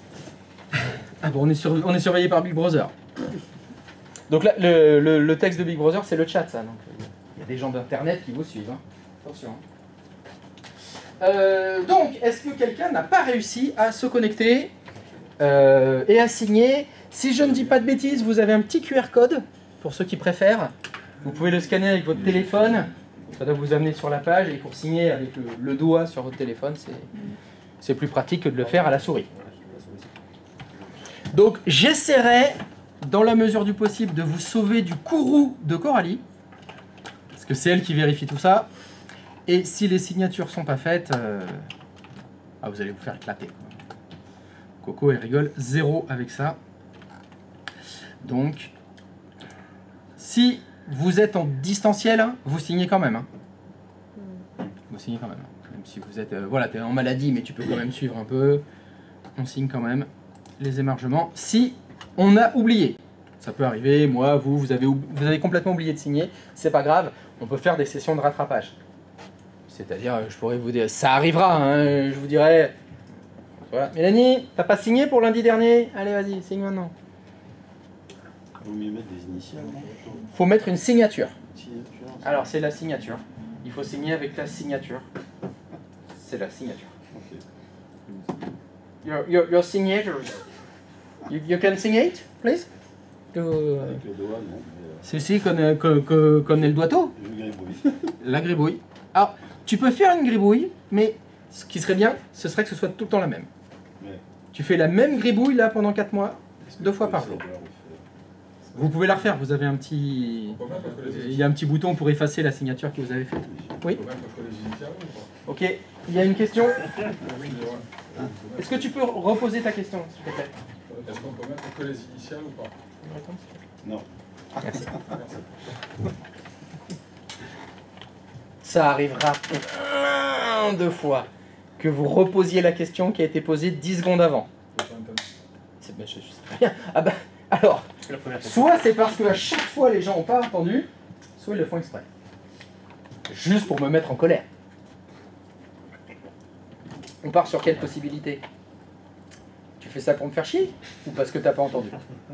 Ah bon, on est, sur, on est surveillé par Big Brother. Donc là, le, le, le texte de Big Brother, c'est le chat, ça. Donc il y a des gens d'internet qui vous suivent. Hein. Attention. hein. Euh, donc, est-ce que quelqu'un n'a pas réussi à se connecter euh, et à signer? Si je ne dis pas de bêtises, vous avez un petit Q R code pour ceux qui préfèrent. Vous pouvez le scanner avec votre téléphone. Ça doit vous amener sur la page et pour signer avec le, le doigt sur votre téléphone, c'est c'est plus pratique que de le faire à la souris. Donc j'essaierai, dans la mesure du possible, de vous sauver du courroux de Coralie, parce que c'est elle qui vérifie tout ça. Et si les signatures sont pas faites, euh, ah, vous allez vous faire éclater. quoi. Coco, elle rigole zéro avec ça. Donc, si vous êtes en distanciel, vous signez quand même. hein. Vous signez quand même. hein. Même si vous êtes, euh, voilà, t'es en maladie, mais tu peux quand même suivre un peu. On signe quand même les émargements. Si on a oublié, ça peut arriver, moi, vous, vous avez, oub- vous avez complètement oublié de signer, c'est pas grave, on peut faire des sessions de rattrapage. C'est-à-dire, euh, je pourrais vous dire, ça arrivera, hein, je vous dirais, voilà, Mélanie, t'as pas signé pour lundi dernier? Allez, vas-y, signe maintenant. Vaut mieux mettre des initiales, non? Faut mettre une signature. Signature, c'est- Alors, c'est la signature. Il faut signer avec la signature. C'est la signature. Ok. Your, your, your signatures. You, you can sign it, please? To- Avec le doigt, non. mais, euh, Si, si, con, euh, con, con, con el doigto. Je gribouille. La gribouille. Alors, tu peux faire une gribouille, mais ce qui serait bien, ce serait que ce soit tout le temps la même. Ouais. Tu fais la même gribouille là pendant quatre mois, deux fois par jour. Savoir, Vous pouvez la refaire, vous avez un petit... Il y a un petit bouton pour effacer la signature que vous avez faite. Oui. Ok, il y a une question. Est-ce que tu peux reposer ta question, s'il te plaît? Est-ce qu'on peut mettre que les initiales ou pas? Non. Merci. Ça arrivera plein de fois que vous reposiez la question qui a été posée dix secondes avant. C'est ben, je, je sais rien. Ah bah, alors, soit c'est parce qu'à chaque fois les gens n'ont pas entendu, soit ils le font exprès. Juste pour me mettre en colère. On part sur quelle possibilité? Tu fais ça pour me faire chier? Ou parce que t'as pas entendu?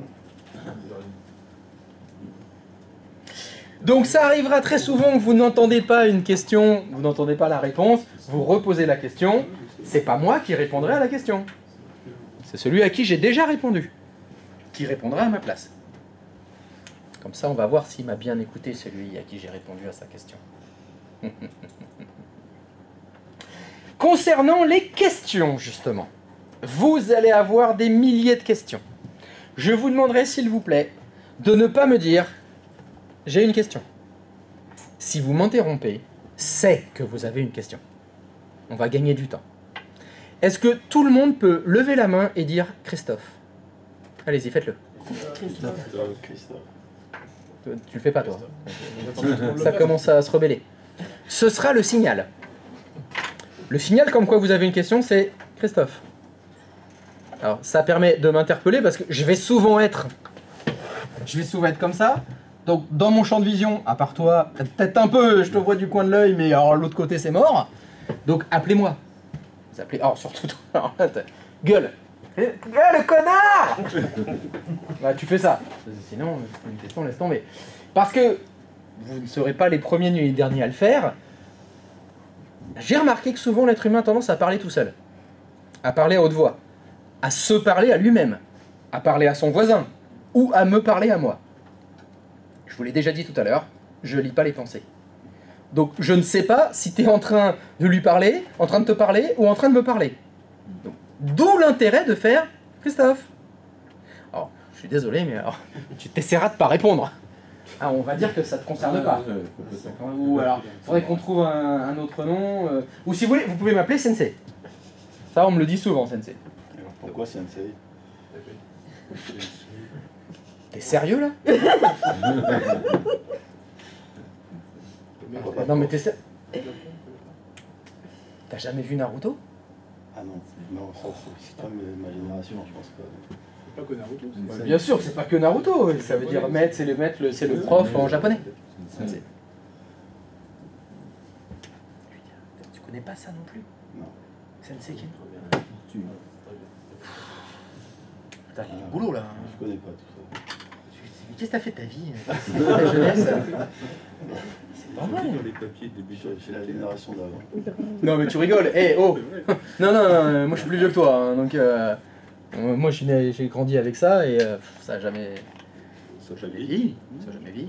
Donc ça arrivera très souvent que vous n'entendez pas une question, vous n'entendez pas la réponse, vous reposez la question, c'est pas moi qui répondrai à la question. C'est celui à qui j'ai déjà répondu, qui répondra à ma place. Comme ça on va voir s'il m'a bien écouté, celui à qui j'ai répondu à sa question. Concernant les questions, justement, vous allez avoir des milliers de questions. Je vous demanderai, s'il vous plaît, de ne pas me dire « j'ai une question ». Si vous m'interrompez, c'est que vous avez une question. On va gagner du temps. Est-ce que tout le monde peut lever la main et dire « Christophe » ? Allez-y, faites-le. Christophe. Christophe. Tu le fais pas, toi. Ça commence à se rebeller. Ce sera le signal. Le signal comme quoi vous avez une question, c'est Christophe. Alors, ça permet de m'interpeller parce que je vais souvent être... Je vais souvent être comme ça. Donc, dans mon champ de vision, à part toi, peut-être un peu, je te vois du coin de l'œil, mais alors l'autre côté, c'est mort. Donc, appelez-moi. Vous appelez... Alors, surtout toi. Alors, là, gueule. Gueule, connard. Bah, tu fais ça. Sinon, c'est une question, laisse tomber. Parce que vous ne serez pas les premiers ni les derniers à le faire. J'ai remarqué que souvent, l'être humain a tendance à parler tout seul. À parler à haute voix. À se parler à lui-même. À parler à son voisin. Ou à me parler à moi. Je vous l'ai déjà dit tout à l'heure, je lis pas les pensées. Donc je ne sais pas si tu es en train de lui parler, en train de te parler, ou en train de me parler. D'où l'intérêt de faire Christophe. Alors, je suis désolé, mais alors, tu t'essaieras de pas répondre. Ah, on va dire que ça te concerne pas. Ou alors, il faudrait qu'on trouve un, un autre nom. Euh, ou si vous voulez, vous pouvez m'appeler Sensei. Ça, on me le dit souvent, Sensei. Alors pourquoi Sensei? T'es sérieux là? Non mais t'es sérieux? T'as jamais vu Naruto? Ah non, non, ça c'est pas ma génération, je pense pas. C'est pas que Naruto. Ouais, bien sûr, c'est pas que Naruto, ça veut dire maître, c'est le maître, le- c'est le prof en japonais. C'est- Tu connais pas ça non plus? Non. Sensei Kim? Putain, il y a du boulot là. Je connais pas tout ça. Qu'est-ce que t'as fait de ta vie? Ta jeunesse? C'est pas vrai. Les papiers de début C'est la génération d'avant. Non mais tu rigoles, eh oh. Non, non, non, moi je suis plus vieux que toi, hein, donc euh, moi je suis né- j'ai grandi avec ça et euh, ça a jamais... Ça a jamais vieilli. Ça a jamais vieilli.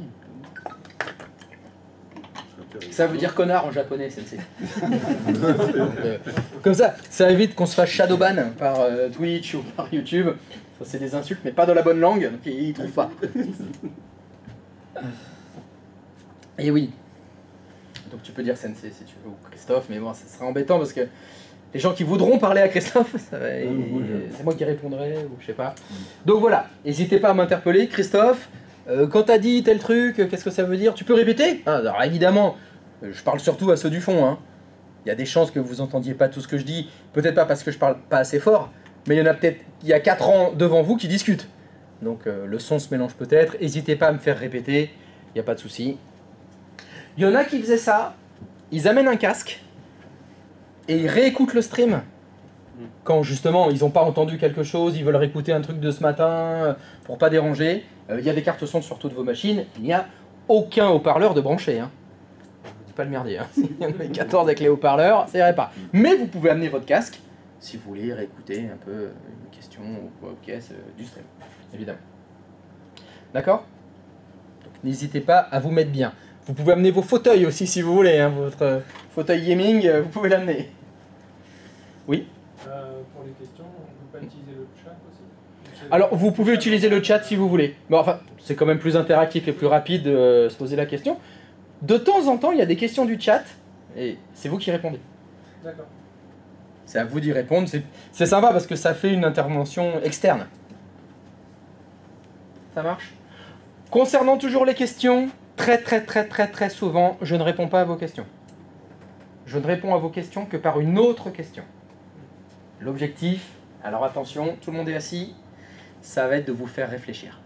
Ça veut dire connard en japonais, Sensei. Donc, euh, comme ça, ça évite qu'on se fasse shadowban par euh, Twitch ou par YouTube. Ça c'est des insultes, mais pas dans la bonne langue, donc ils trouvent pas. Et oui. Donc tu peux dire Sensei si tu veux, ou Christophe, mais bon, ça sera embêtant parce que les gens qui voudront parler à Christophe, ça va- c'est moi qui répondrai, ou je sais pas. Donc voilà, n'hésitez pas à m'interpeller, Christophe. Euh, quand t'as dit tel truc, euh, qu'est-ce que ça veut dire? Tu peux répéter? Ah, alors évidemment, euh, je parle surtout à ceux du fond. Hein. Il y a des chances que vous entendiez pas tout ce que je dis, peut-être pas parce que je parle pas assez fort, mais il y en a peut-être, il y a quatre ans devant vous qui discutent. Donc euh, le son se mélange peut-être, n'hésitez pas à me faire répéter, il n'y a pas de souci. Il y en a qui faisaient ça, ils amènent un casque et ils réécoutent le stream. Quand justement ils n'ont pas entendu quelque chose, ils veulent réécouter un truc de ce matin euh, pour pas déranger. Euh, il y a des cartes son sur toutes vos machines, il n'y a aucun haut-parleur de branché. Hein. C'est pas le merdier. Hein. Il y en a quatorze avec les haut-parleurs, ça irait pas. Mais vous pouvez amener votre casque si vous voulez réécouter un peu une question ou quoi, ok, c'est du stream, évidemment. D'accord? Donc n'hésitez pas à vous mettre bien. Vous pouvez amener vos fauteuils aussi si vous voulez, hein, votre euh, fauteuil gaming, euh, vous pouvez l'amener. Oui? Euh, pour les questions, on ne peut pas utiliser le chat aussi? Alors, vous pouvez utiliser le chat si vous voulez. Bon, enfin, c'est quand même plus interactif et plus rapide de euh, se poser la question. De temps en temps, il y a des questions du chat et c'est vous qui répondez. D'accord. C'est à vous d'y répondre. C'est c'est sympa parce que ça fait une intervention externe. Ça marche? Concernant toujours les questions, très très très très très souvent, je ne réponds pas à vos questions. Je ne réponds à vos questions que par une autre question. L'objectif, alors attention, tout le monde est assis, ça va être de vous faire réfléchir.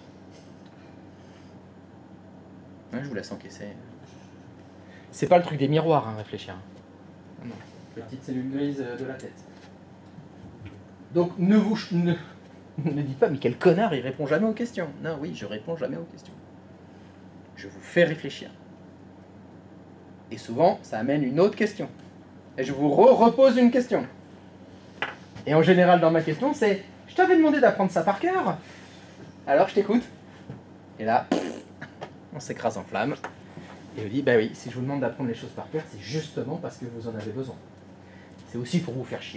Ouais, je vous laisse encaisser. C'est pas le truc des miroirs, hein, réfléchir. Non, les petites cellules grises de la tête. Donc ne vous... Ne, ne dites pas, mais quel connard, il répond jamais aux questions. Non, oui, je réponds jamais aux questions. Je vous fais réfléchir. Et souvent, ça amène une autre question. Et je vous re repose une question. Et en général, dans ma question, c'est « Je t'avais demandé d'apprendre ça par cœur. Alors, je t'écoute. » Et là, on s'écrase en flammes. Et on dit « Bah oui, si je vous demande d'apprendre les choses par cœur, c'est justement parce que vous en avez besoin. C'est aussi pour vous faire chier. »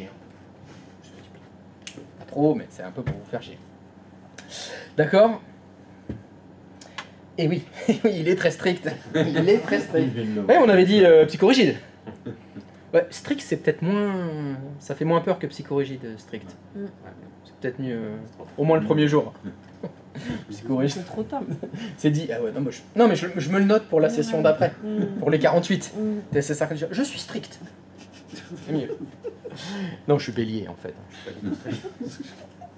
Pas trop, mais c'est un peu pour vous faire chier. D'accord? Et oui, il est très strict. Il est très strict. Ouais, on avait dit euh, psychorigide. Ouais, strict, c'est peut-être moins... Ça fait moins peur que psychorigide, strict. Mm. C'est peut-être mieux... euh, Au moins le premier jour. Psychorigide. C'est trop tard. C'est dit... Ah ouais, non, moi, je... non mais je, je me le note pour la session d'après. Mm. Pour les quarante-huit. Mm. C'est ça que je... je suis strict. C'est mieux. Non, je suis bélier, en fait. Je suis pas du tout strict.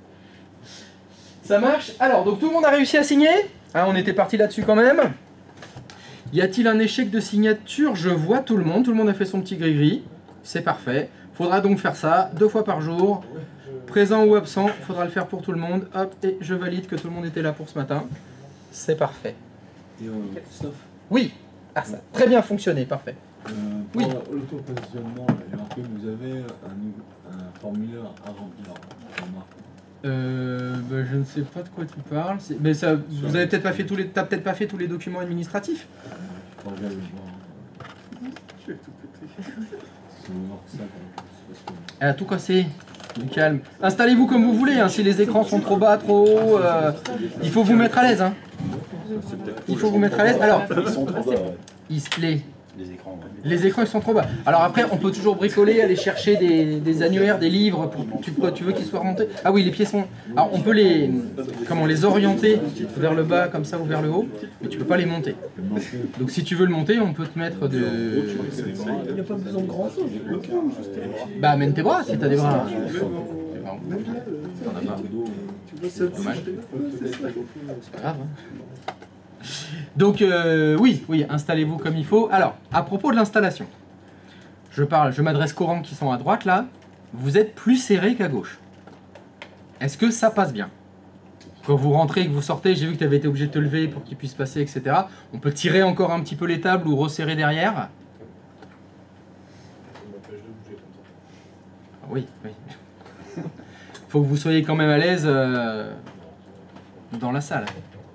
Ça marche? Alors, donc tout le monde a réussi à signer? Ah, on était parti là-dessus quand même. Y a-t-il un échec de signature? Je vois tout le monde. Tout le monde a fait son petit gris-gris. C'est parfait. Faudra donc faire ça deux fois par jour. Présent ou absent. Faudra le faire pour tout le monde. Hop, et je valide que tout le monde était là pour ce matin. C'est parfait. Et euh, Christophe, Oui. Ah, ça a très bien fonctionné. Parfait. euh, Oui. pour l'auto-positionnement, il y a marqué que vous avez un, nou- un formulaire à remplir. Remarque. Euh, bah, je ne sais pas de quoi tu parles. C'est- Mais ça, vous avez peut-être pas fait tous les, t'as peut-être pas fait tous les documents administratifs. Je regarde le voir. Je vais tout péter. C'est marqué ça. quoi. C'est parce que- Elle a tout cassé. Du calme. Installez-vous comme vous voulez. Hein. Si les écrans sont trop bas, trop hauts, euh, il faut vous mettre à l'aise. Hein. Il faut vous mettre à l'aise. Alors, Ils sont trop bas, ouais. ils- les, Les écrans. ouais. les écrans ils sont trop bas. Alors après, on peut toujours bricoler, aller chercher des, des annuaires, des livres. Pour, tu, peux- tu veux qu'ils soient remontés? Ah oui, les pieds sont. Alors on peut les, comment les orienter vers le bas comme ça ou vers le haut, mais tu peux pas les monter. Donc si tu veux le monter, on peut te mettre de. Il n'y a pas besoin de grand chose. Bah amène tes bras si t'as des bras. T'en as pas. Dommage. C'est pas grave. Hein. Donc euh, oui, oui, installez-vous comme il faut. Alors, à propos de l'installation, je parle, je m'adresse qu'aux rangs qui sont à droite là. Vous êtes plus serré qu'à gauche. Est-ce que ça passe bien? Quand vous rentrez et que vous sortez, j'ai vu que tu avais été obligé de te lever pour qu'il puisse passer, et cetera. On peut tirer encore un petit peu les tables ou resserrer derrière. Ça m'empêche de bouger comme ça. Ah oui, oui. Faut que vous soyez quand même à l'aise euh, dans la salle.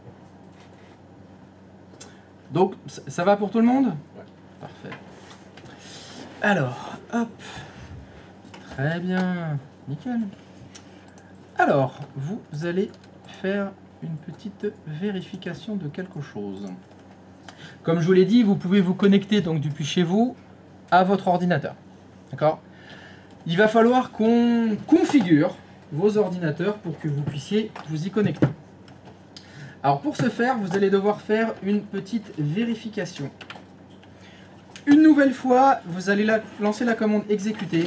Donc, ça ça va pour tout le monde? Ouais. Parfait. Alors, hop. Très bien. Nickel. Alors, vous allez faire une petite vérification de quelque chose. Comme je vous l'ai dit, vous pouvez vous connecter donc depuis chez vous à votre ordinateur. D'accord? Il va falloir qu'on configure vos ordinateurs pour que vous puissiez vous y connecter. Alors pour ce faire, vous allez devoir faire une petite vérification. Une nouvelle fois, vous allez la- lancer la commande exécuter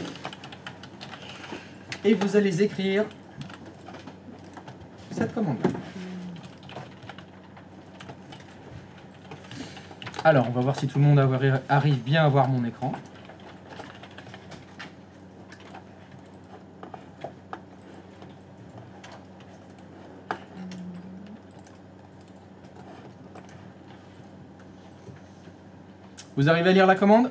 et vous allez écrire cette commande. Alors, on va voir si tout le monde avoir- arrive bien à voir mon écran. Vous arrivez à lire la commande?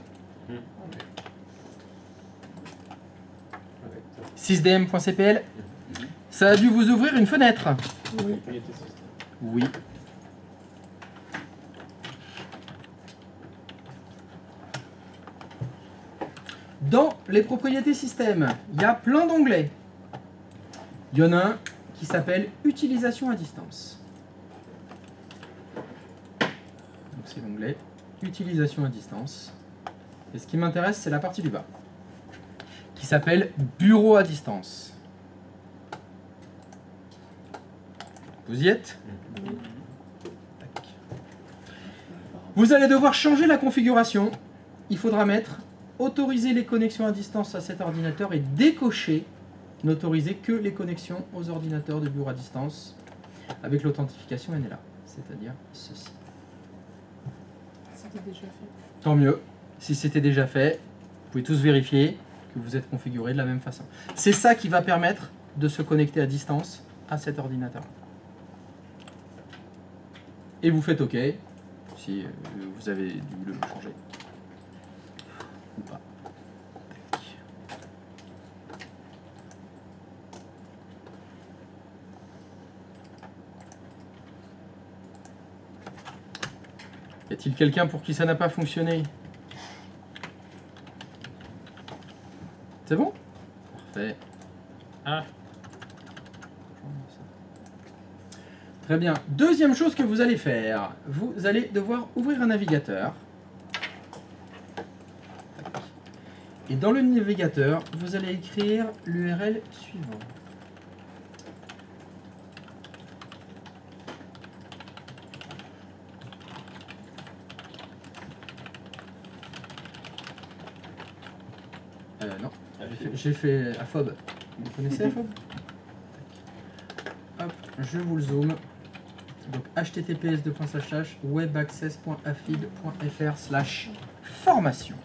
six d m point c p l. Ça a dû vous ouvrir une fenêtre. Oui. Dans les propriétés système, il y a plein d'onglets. Il y en a un qui s'appelle Utilisation à distance. Donc c'est l'onglet Utilisation à distance. Et ce qui m'intéresse, c'est la partie du bas, qui s'appelle Bureau à distance. Vous y êtes? Tac. Vous allez devoir changer la configuration. Il faudra mettre autoriser les connexions à distance à cet ordinateur et décocher n'autoriser que les connexions aux ordinateurs de bureau à distance avec l'authentification N L A, c'est-à-dire ceci. C'était déjà fait. Tant mieux. Si c'était déjà fait, vous pouvez tous vérifier que vous êtes configuré de la même façon. C'est ça qui va permettre de se connecter à distance à cet ordinateur. Et vous faites OK si euh, vous avez dû le changer. Ou pas. Tac. Y a-t-il quelqu'un pour qui ça n'a pas fonctionné? C'est bon? Parfait. Ah. Très bien. Deuxième chose que vous allez faire, vous allez devoir ouvrir un navigateur. Et dans le navigateur, vous allez écrire l'U R L suivant. Euh, non. J'ai fait Afob. Vous connaissez Afob? Hop, je vous le zoome. Donc h t t p s deux slash slash webaccess point afib point f r slash formation.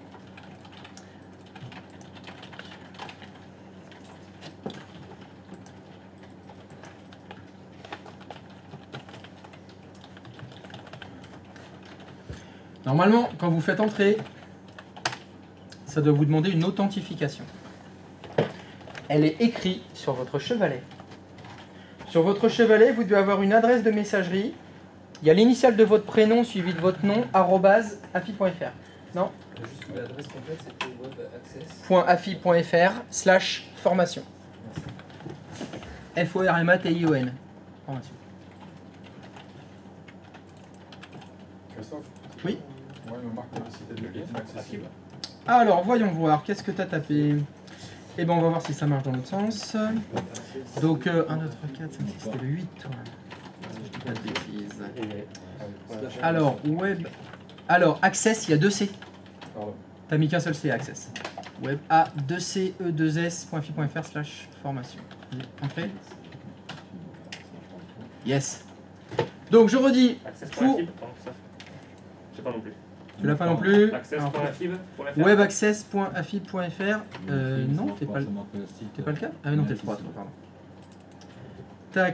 Normalement, quand vous faites entrer, ça doit vous demander une authentification. Elle est écrite sur votre chevalet. Sur votre chevalet, vous devez avoir une adresse de messagerie. Il y a l'initiale de votre prénom suivi de votre nom, arobase afib point f r. Non? Juste l'adresse complète, c'était webaccess. .afib.fr slash formation. F O R M A T I O N. Formation. Christophe? Oui. Ouais, mais Marc avait cité de login accessible. Alors, voyons voir. Qu'est-ce que tu as tapé? Eh bien, on va voir si ça marche dans l'autre sens. Donc, euh, un, deux, trois, quatre, cinq, six, c'était le huit, toi. Si je dis pas de bêtises. Alors, web... Alors, access, il y a deux C. T'as mis qu'un seul C, access. Web A deux C E deux S point f i point f r slash formation. Entrée. Yes. Donc, je redis... Pour... Je sais pas non plus. Tu l'as pas non plus? Access.afib.fr. webaccess point afib point f r. Euh, non, t'es pas, le... t'es pas le cas? Ah, mais non, t'es le trois, toi, pardon. Tac.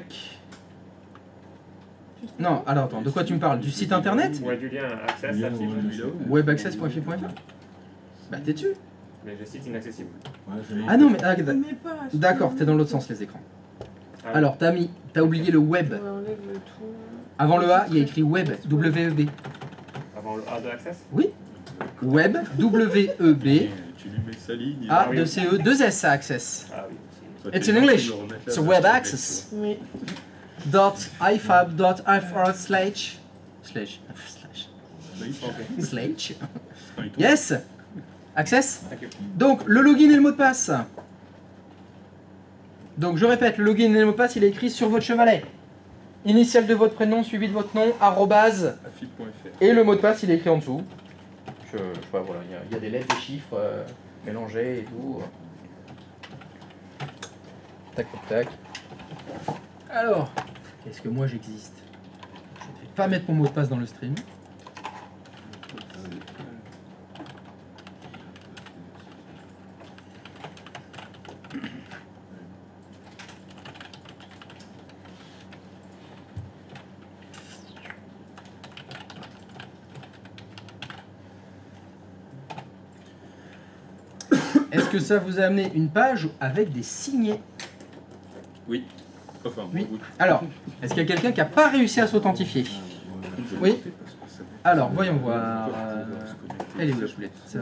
Non, alors attends, de quoi tu me parles? Du site internet? Ouais, du lien access afib. webaccess point afib point f r. Bah, t'es dessus. Mais j'ai site inaccessible. Ah non, mais ah, Mais pas, je d'accord, sais t'es dans l'autre sens, les écrans. Ah oui. Alors, t'as mis, t'as oublié le web. Ouais, on lève le tout. Avant le A, il y a écrit web, W E B. Avant le A de access. Oui. Web, W E B, Tu lui mets sa ligne. A deux C E deux S access. Ah oui. It's in English. It's web access. Oui. Dot ifab dot ifr slash slash slash slash. Yes. Access. Donc le login et le mot de passe. Donc je répète, le login et le mot de passe, il est écrit sur votre chevalet. Initiale de votre prénom suivi de votre nom, arrobase, et le mot de passe il est écrit en dessous. Je, je vois, voilà, il y, a, il y a des lettres, des chiffres euh, mélangés et tout. Tac tac tac. Alors, qu'est-ce que moi j'existe? Je ne vais pas mettre mon mot de passe dans le stream. Est-ce que ça vous a amené une page avec des signets? Oui. Enfin, oui. Alors, est-ce qu'il y a quelqu'un qui n'a pas réussi à s'authentifier? Oui. Alors, voyons voir. Elle est où la poulette? Ça...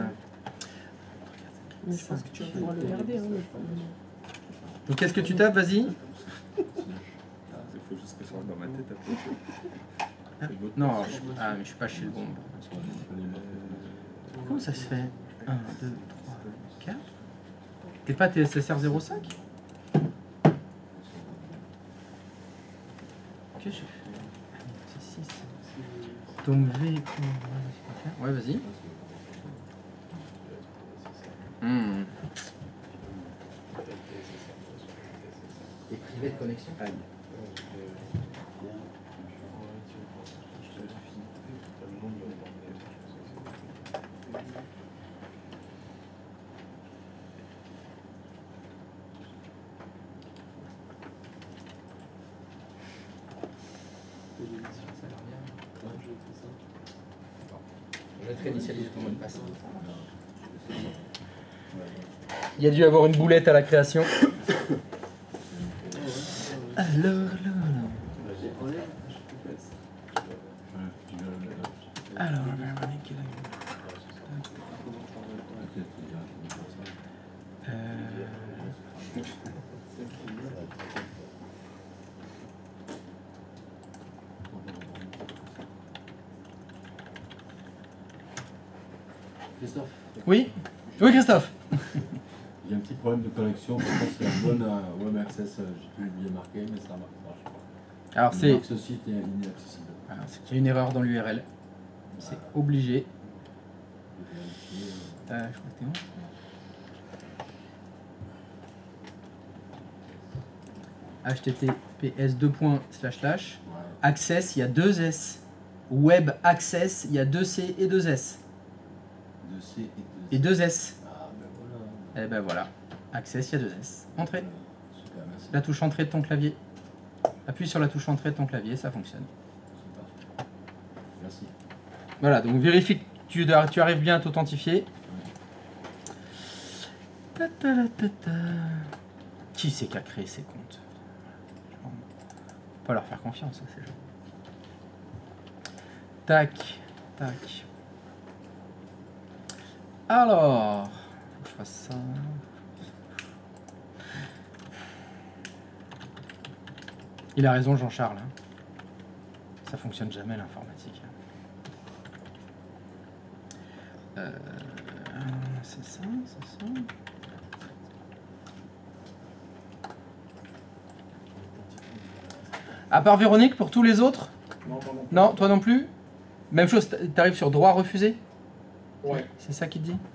Mais je pense que tu vas pouvoir le garder. Hein, mais... Donc, qu'est-ce que tu tapes? Vas-y. Ah, il faut juste que ça rentre dans ma tête après. Ah, non, alors, je... ah, mais je suis pas chez le bon. Comment ça se fait un, deux, trois, quatre. T'es pas T S S R zéro cinq? Qu'est-ce que je fais? C'est six. Donc V. Ouais, vas-y. Hmm. T'es privé de connexion? Aïe. Je vais te réinitialiser ton mot de passe. Il y a dû avoir une boulette à la création. Alors, alors, alors. Alors, euh... Christophe. Oui. Oui, Christophe. Il y a un petit problème de connexion, je pense que c'est un bon euh, web access, euh, j'ai pu oublier marqué, mais ça marche, ça marche pas. Alors c'est. Ce site est inaccessible. Alors c'est qu'il y a une erreur dans l'U R L. C'est obligé. Euh, je crois que c'était bon. H T T P S deux points slash slash. Access, il y a deux S. Web Access, il y a deux C et deux S. deux C et deux S. Et deux S. Ah ben voilà. Et ben voilà. Access, il y a deux S. Entrée. Euh, super, merci. La touche entrée de ton clavier. Appuie sur la touche entrée de ton clavier, ça fonctionne. Super. Merci. Voilà, donc vérifie que tu, tu arrives bien à t'authentifier. Ta ta ta ta ta. Qui c'est qui a créé ces comptes? On va pas leur faire confiance, hein, ces gens. Tac, tac. Alors, faut que je fasse ça. Il a raison, Jean-Charles. Hein. Ça fonctionne jamais l'informatique. Euh, c'est ça, c'est ça. À part Véronique, pour tous les autres? Non, toi non plus. Non, toi non plus? Même chose, t'arrives sur droit refusé? Ouais. C'est ça qui te dit?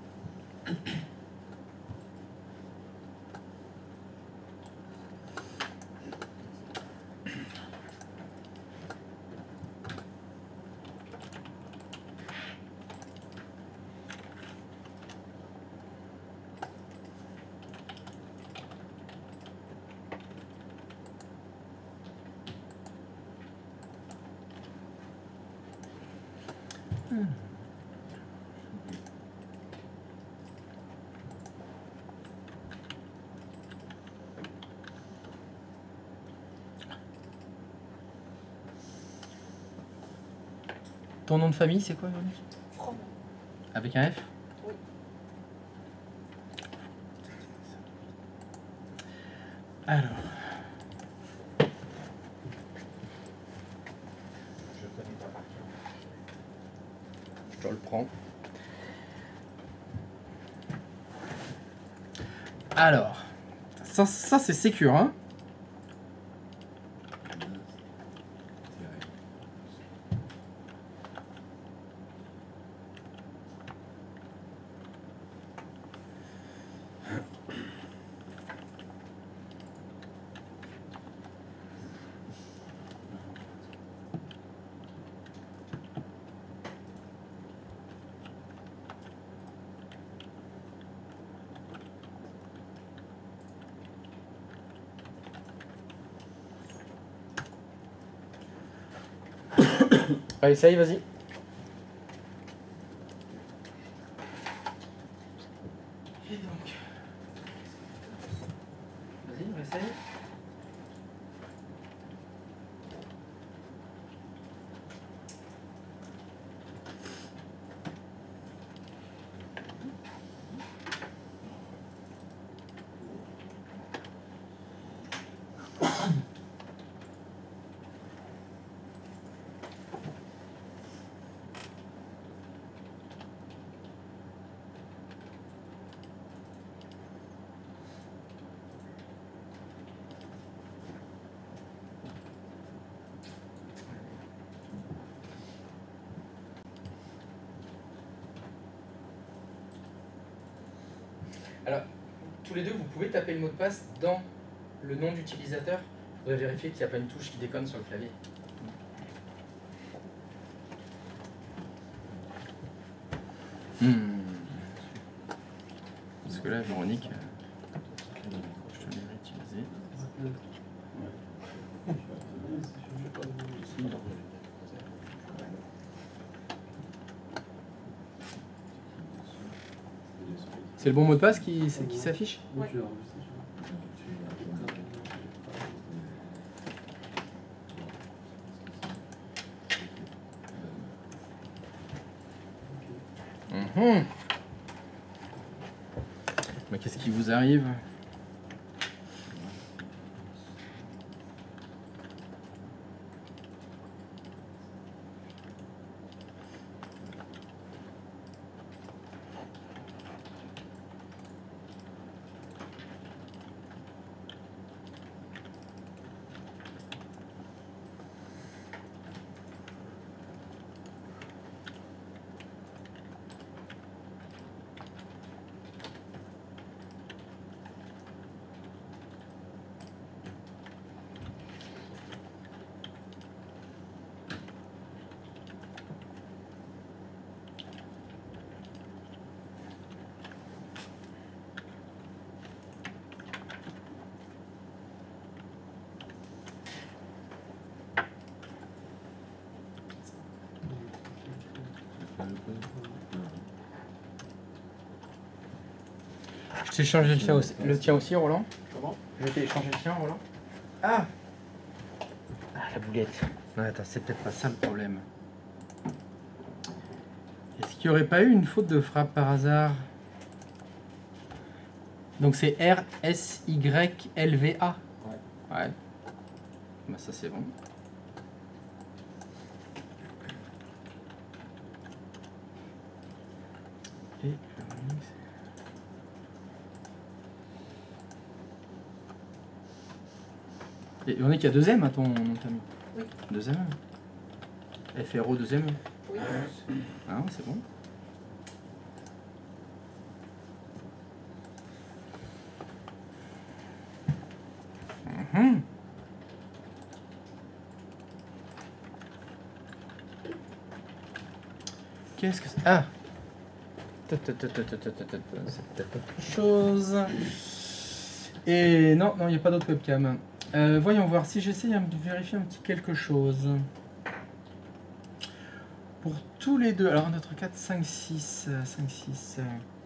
Ton nom de famille, c'est quoi, Véronique? From. Avec un F? Oui. Alors. Je connais pas par cœur. Je le prends. Alors. Ça, ça c'est sécure, hein? Allez, essaye, vas-y. Et donc. Vas-y, on essaye. Alors, tous les deux, vous pouvez taper le mot de passe dans le nom d'utilisateur. Vous devez vérifier qu'il n'y a pas une touche qui déconne sur le clavier. Hmm. Parce que là, Véronique, je te l'ai réutilisé. C'est le bon mot de passe qui, qui s'affiche? Ouais. Mhm. Mais qu'est-ce qui vous arrive? Je t'ai changé le tien aussi, le tien aussi, Roland. Comment? Je t'ai échangé le tien, Roland. Ah Ah, la boulette. Non, attends, c'est peut-être pas ça le problème. Est-ce qu'il n'y aurait pas eu une faute de frappe par hasard? Donc c'est R S Y L V A. Ouais. Ouais. Bah ça c'est bon. Et Et on est qu'il y a deux M à ton nom de famille. Oui. Deux M. F R O deux M. Oui. Ah c'est bon. Mhm. Qu'est-ce que c'est? Ah Ta, ta, ta, ta, ta, ta, ta, ta, c'est peut-être autre chose. Et non, non, il n'y a pas d'autre webcam. Euh, voyons voir si j'essaye de vérifier un petit quelque chose. Pour tous les deux, alors notre quatre, cinq, six, cinq, six.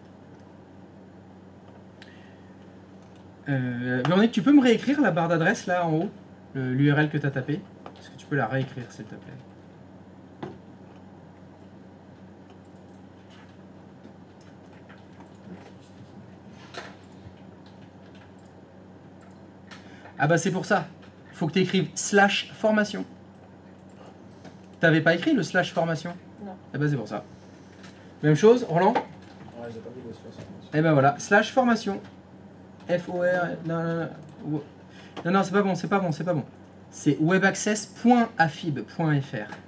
Euh, Véronique, tu peux me réécrire la barre d'adresse là en haut, l'U R L que tu as tapé? Est-ce que tu peux la réécrire s'il te plaît? Ah bah c'est pour ça. Il faut que tu écrives slash formation. T'avais pas écrit le slash formation? Non. Eh bah c'est pour ça. Même chose, Roland? Ouais, j'ai pas vu le slash formation. Eh ben voilà, slash formation. F O R. Non, non, non. Non, non, c'est pas bon, c'est pas bon, c'est pas bon. C'est webaccess point afib point f r.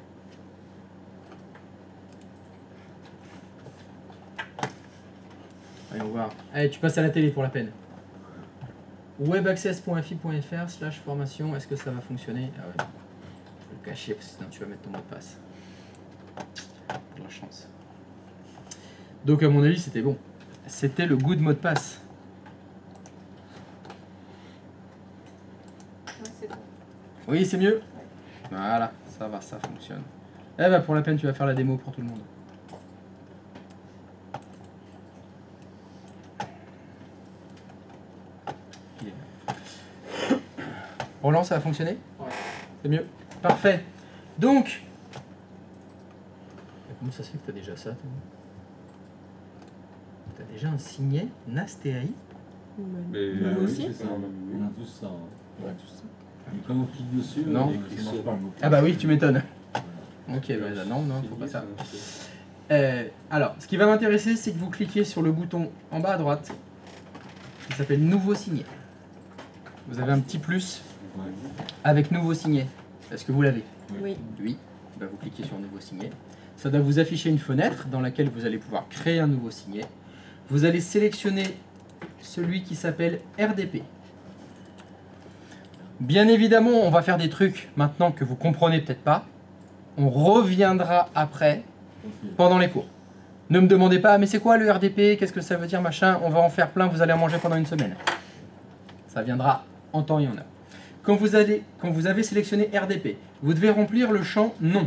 Allez, on va voir. Allez, tu passes à la télé pour la peine. webaccess point afib point f r slash formation. Est-ce que ça va fonctionner? Ah ouais. Je vais le cacher parce que sinon tu vas mettre ton mot de passe. De la chance. Donc à mon avis c'était bon. C'était le good mot de passe. Ouais, c'est bon. Oui, c'est mieux. Voilà, ça va, ça fonctionne. Eh ben pour la peine tu vas faire la démo pour tout le monde. Roland, ça a fonctionné? Ouais. C'est mieux. Parfait. Donc, comment ça se fait que tu as déjà ça, toi? Tu as déjà un signet N A S T A I? Mais Nous euh, aussi. C'est ça, on a tous ça. hein. Ouais, tout ça. Et quand on clique dessus, Non. on ça marche pas. Ah bah oui, tu m'étonnes. Ok, bah non, non, faut pas ça. Euh, alors, ce qui va m'intéresser, c'est que vous cliquez sur le bouton en bas à droite qui s'appelle Nouveau signet. Vous avez un petit plus Ouais. avec Nouveau signet. Est-ce que vous l'avez? Oui. Oui. Bah, vous cliquez sur Nouveau signet. Ça doit vous afficher une fenêtre dans laquelle vous allez pouvoir créer un nouveau signet. Vous allez sélectionner celui qui s'appelle R D P. Bien évidemment, on va faire des trucs maintenant que vous comprenez peut-être pas. On reviendra après, pendant les cours. Ne me demandez pas, mais c'est quoi le R D P? Qu'est-ce que ça veut dire, machin? On va en faire plein, vous allez en manger pendant une semaine. Ça viendra en temps et en heure. Quand vous, allez, quand vous avez sélectionné R D P, vous devez remplir le champ nom.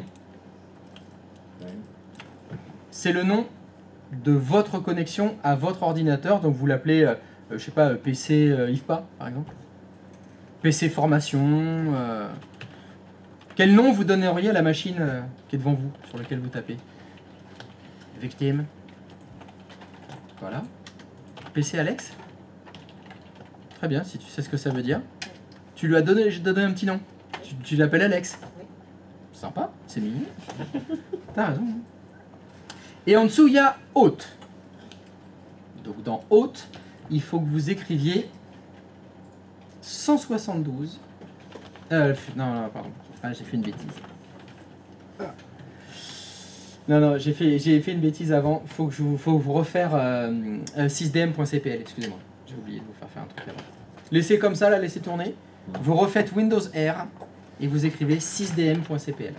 C'est le nom de votre connexion à votre ordinateur. Donc vous l'appelez, euh, je sais pas, P C euh, I F P A par exemple. P C formation. Euh... Quel nom vous donneriez à la machine euh, qui est devant vous, sur laquelle vous tapez? Victime. Voilà. P C Alex. Très bien, si tu sais ce que ça veut dire. Tu lui as donné, donné un petit nom. Tu, tu l'appelles Alex. Sympa, c'est mignon. T'as raison. Et en dessous, il y a hôte. Donc dans hôte, il faut que vous écriviez cent soixante-douze. Euh, non, non, pardon. Ah, j'ai fait une bêtise. Non, non, j'ai fait, j'ai fait une bêtise avant. Il faut que je vous, faut vous refaire euh, euh, six d m point c p l, excusez-moi. J'ai oublié de vous faire faire un truc avant. Laissez comme ça, là, laissez tourner. Vous refaites Windows R et vous écrivez six d m point c p l.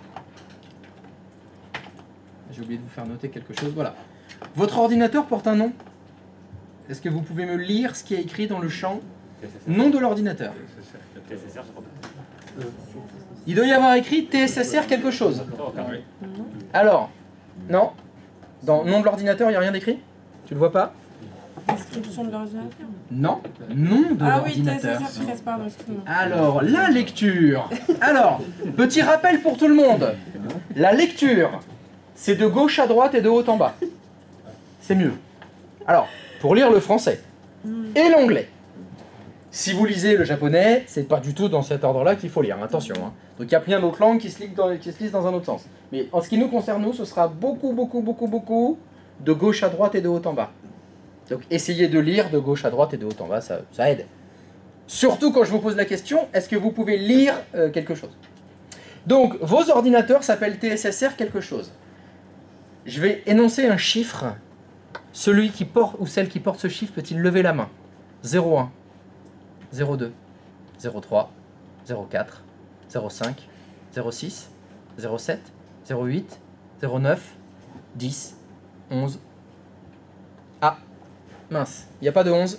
J'ai oublié de vous faire noter quelque chose. Voilà. Votre ordinateur porte un nom. Est-ce que vous pouvez me lire ce qui est écrit dans le champ nom de l'ordinateur? T S S R, je crois pas. Il doit y avoir écrit T S S R quelque chose. Alors, non. Dans nom de l'ordinateur, il n'y a rien d'écrit? Tu le vois pas? Description de l'ordinateur. Non. Nom de Ah oui, T S l'ordinateur. S R, pardon, excuse-moi. Alors, la lecture. Alors, petit rappel pour tout le monde. La lecture, c'est de gauche à droite et de haut en bas. C'est mieux. Alors, pour lire le français et l'anglais. Si vous lisez le japonais, c'est pas du tout dans cet ordre-là qu'il faut lire, attention. Hein. Donc il y a plein d'autres langues qui se, lisent dans, qui se lisent dans un autre sens. Mais en ce qui nous concerne, nous, ce sera beaucoup, beaucoup, beaucoup, beaucoup de gauche à droite et de haut en bas. Donc essayez de lire de gauche à droite et de haut en bas, ça, ça aide. Surtout quand je vous pose la question, est-ce que vous pouvez lire euh, quelque chose? Donc vos ordinateurs s'appellent T S S R quelque chose. Je vais énoncer un chiffre. Celui qui porte ou celle qui porte ce chiffre peut-il lever la main? zéro un, zéro deux, zéro trois, zéro quatre, zéro cinq, zéro six, zéro sept, zéro huit, zéro neuf, dix, onze. Ah, mince, il n'y a pas de onze.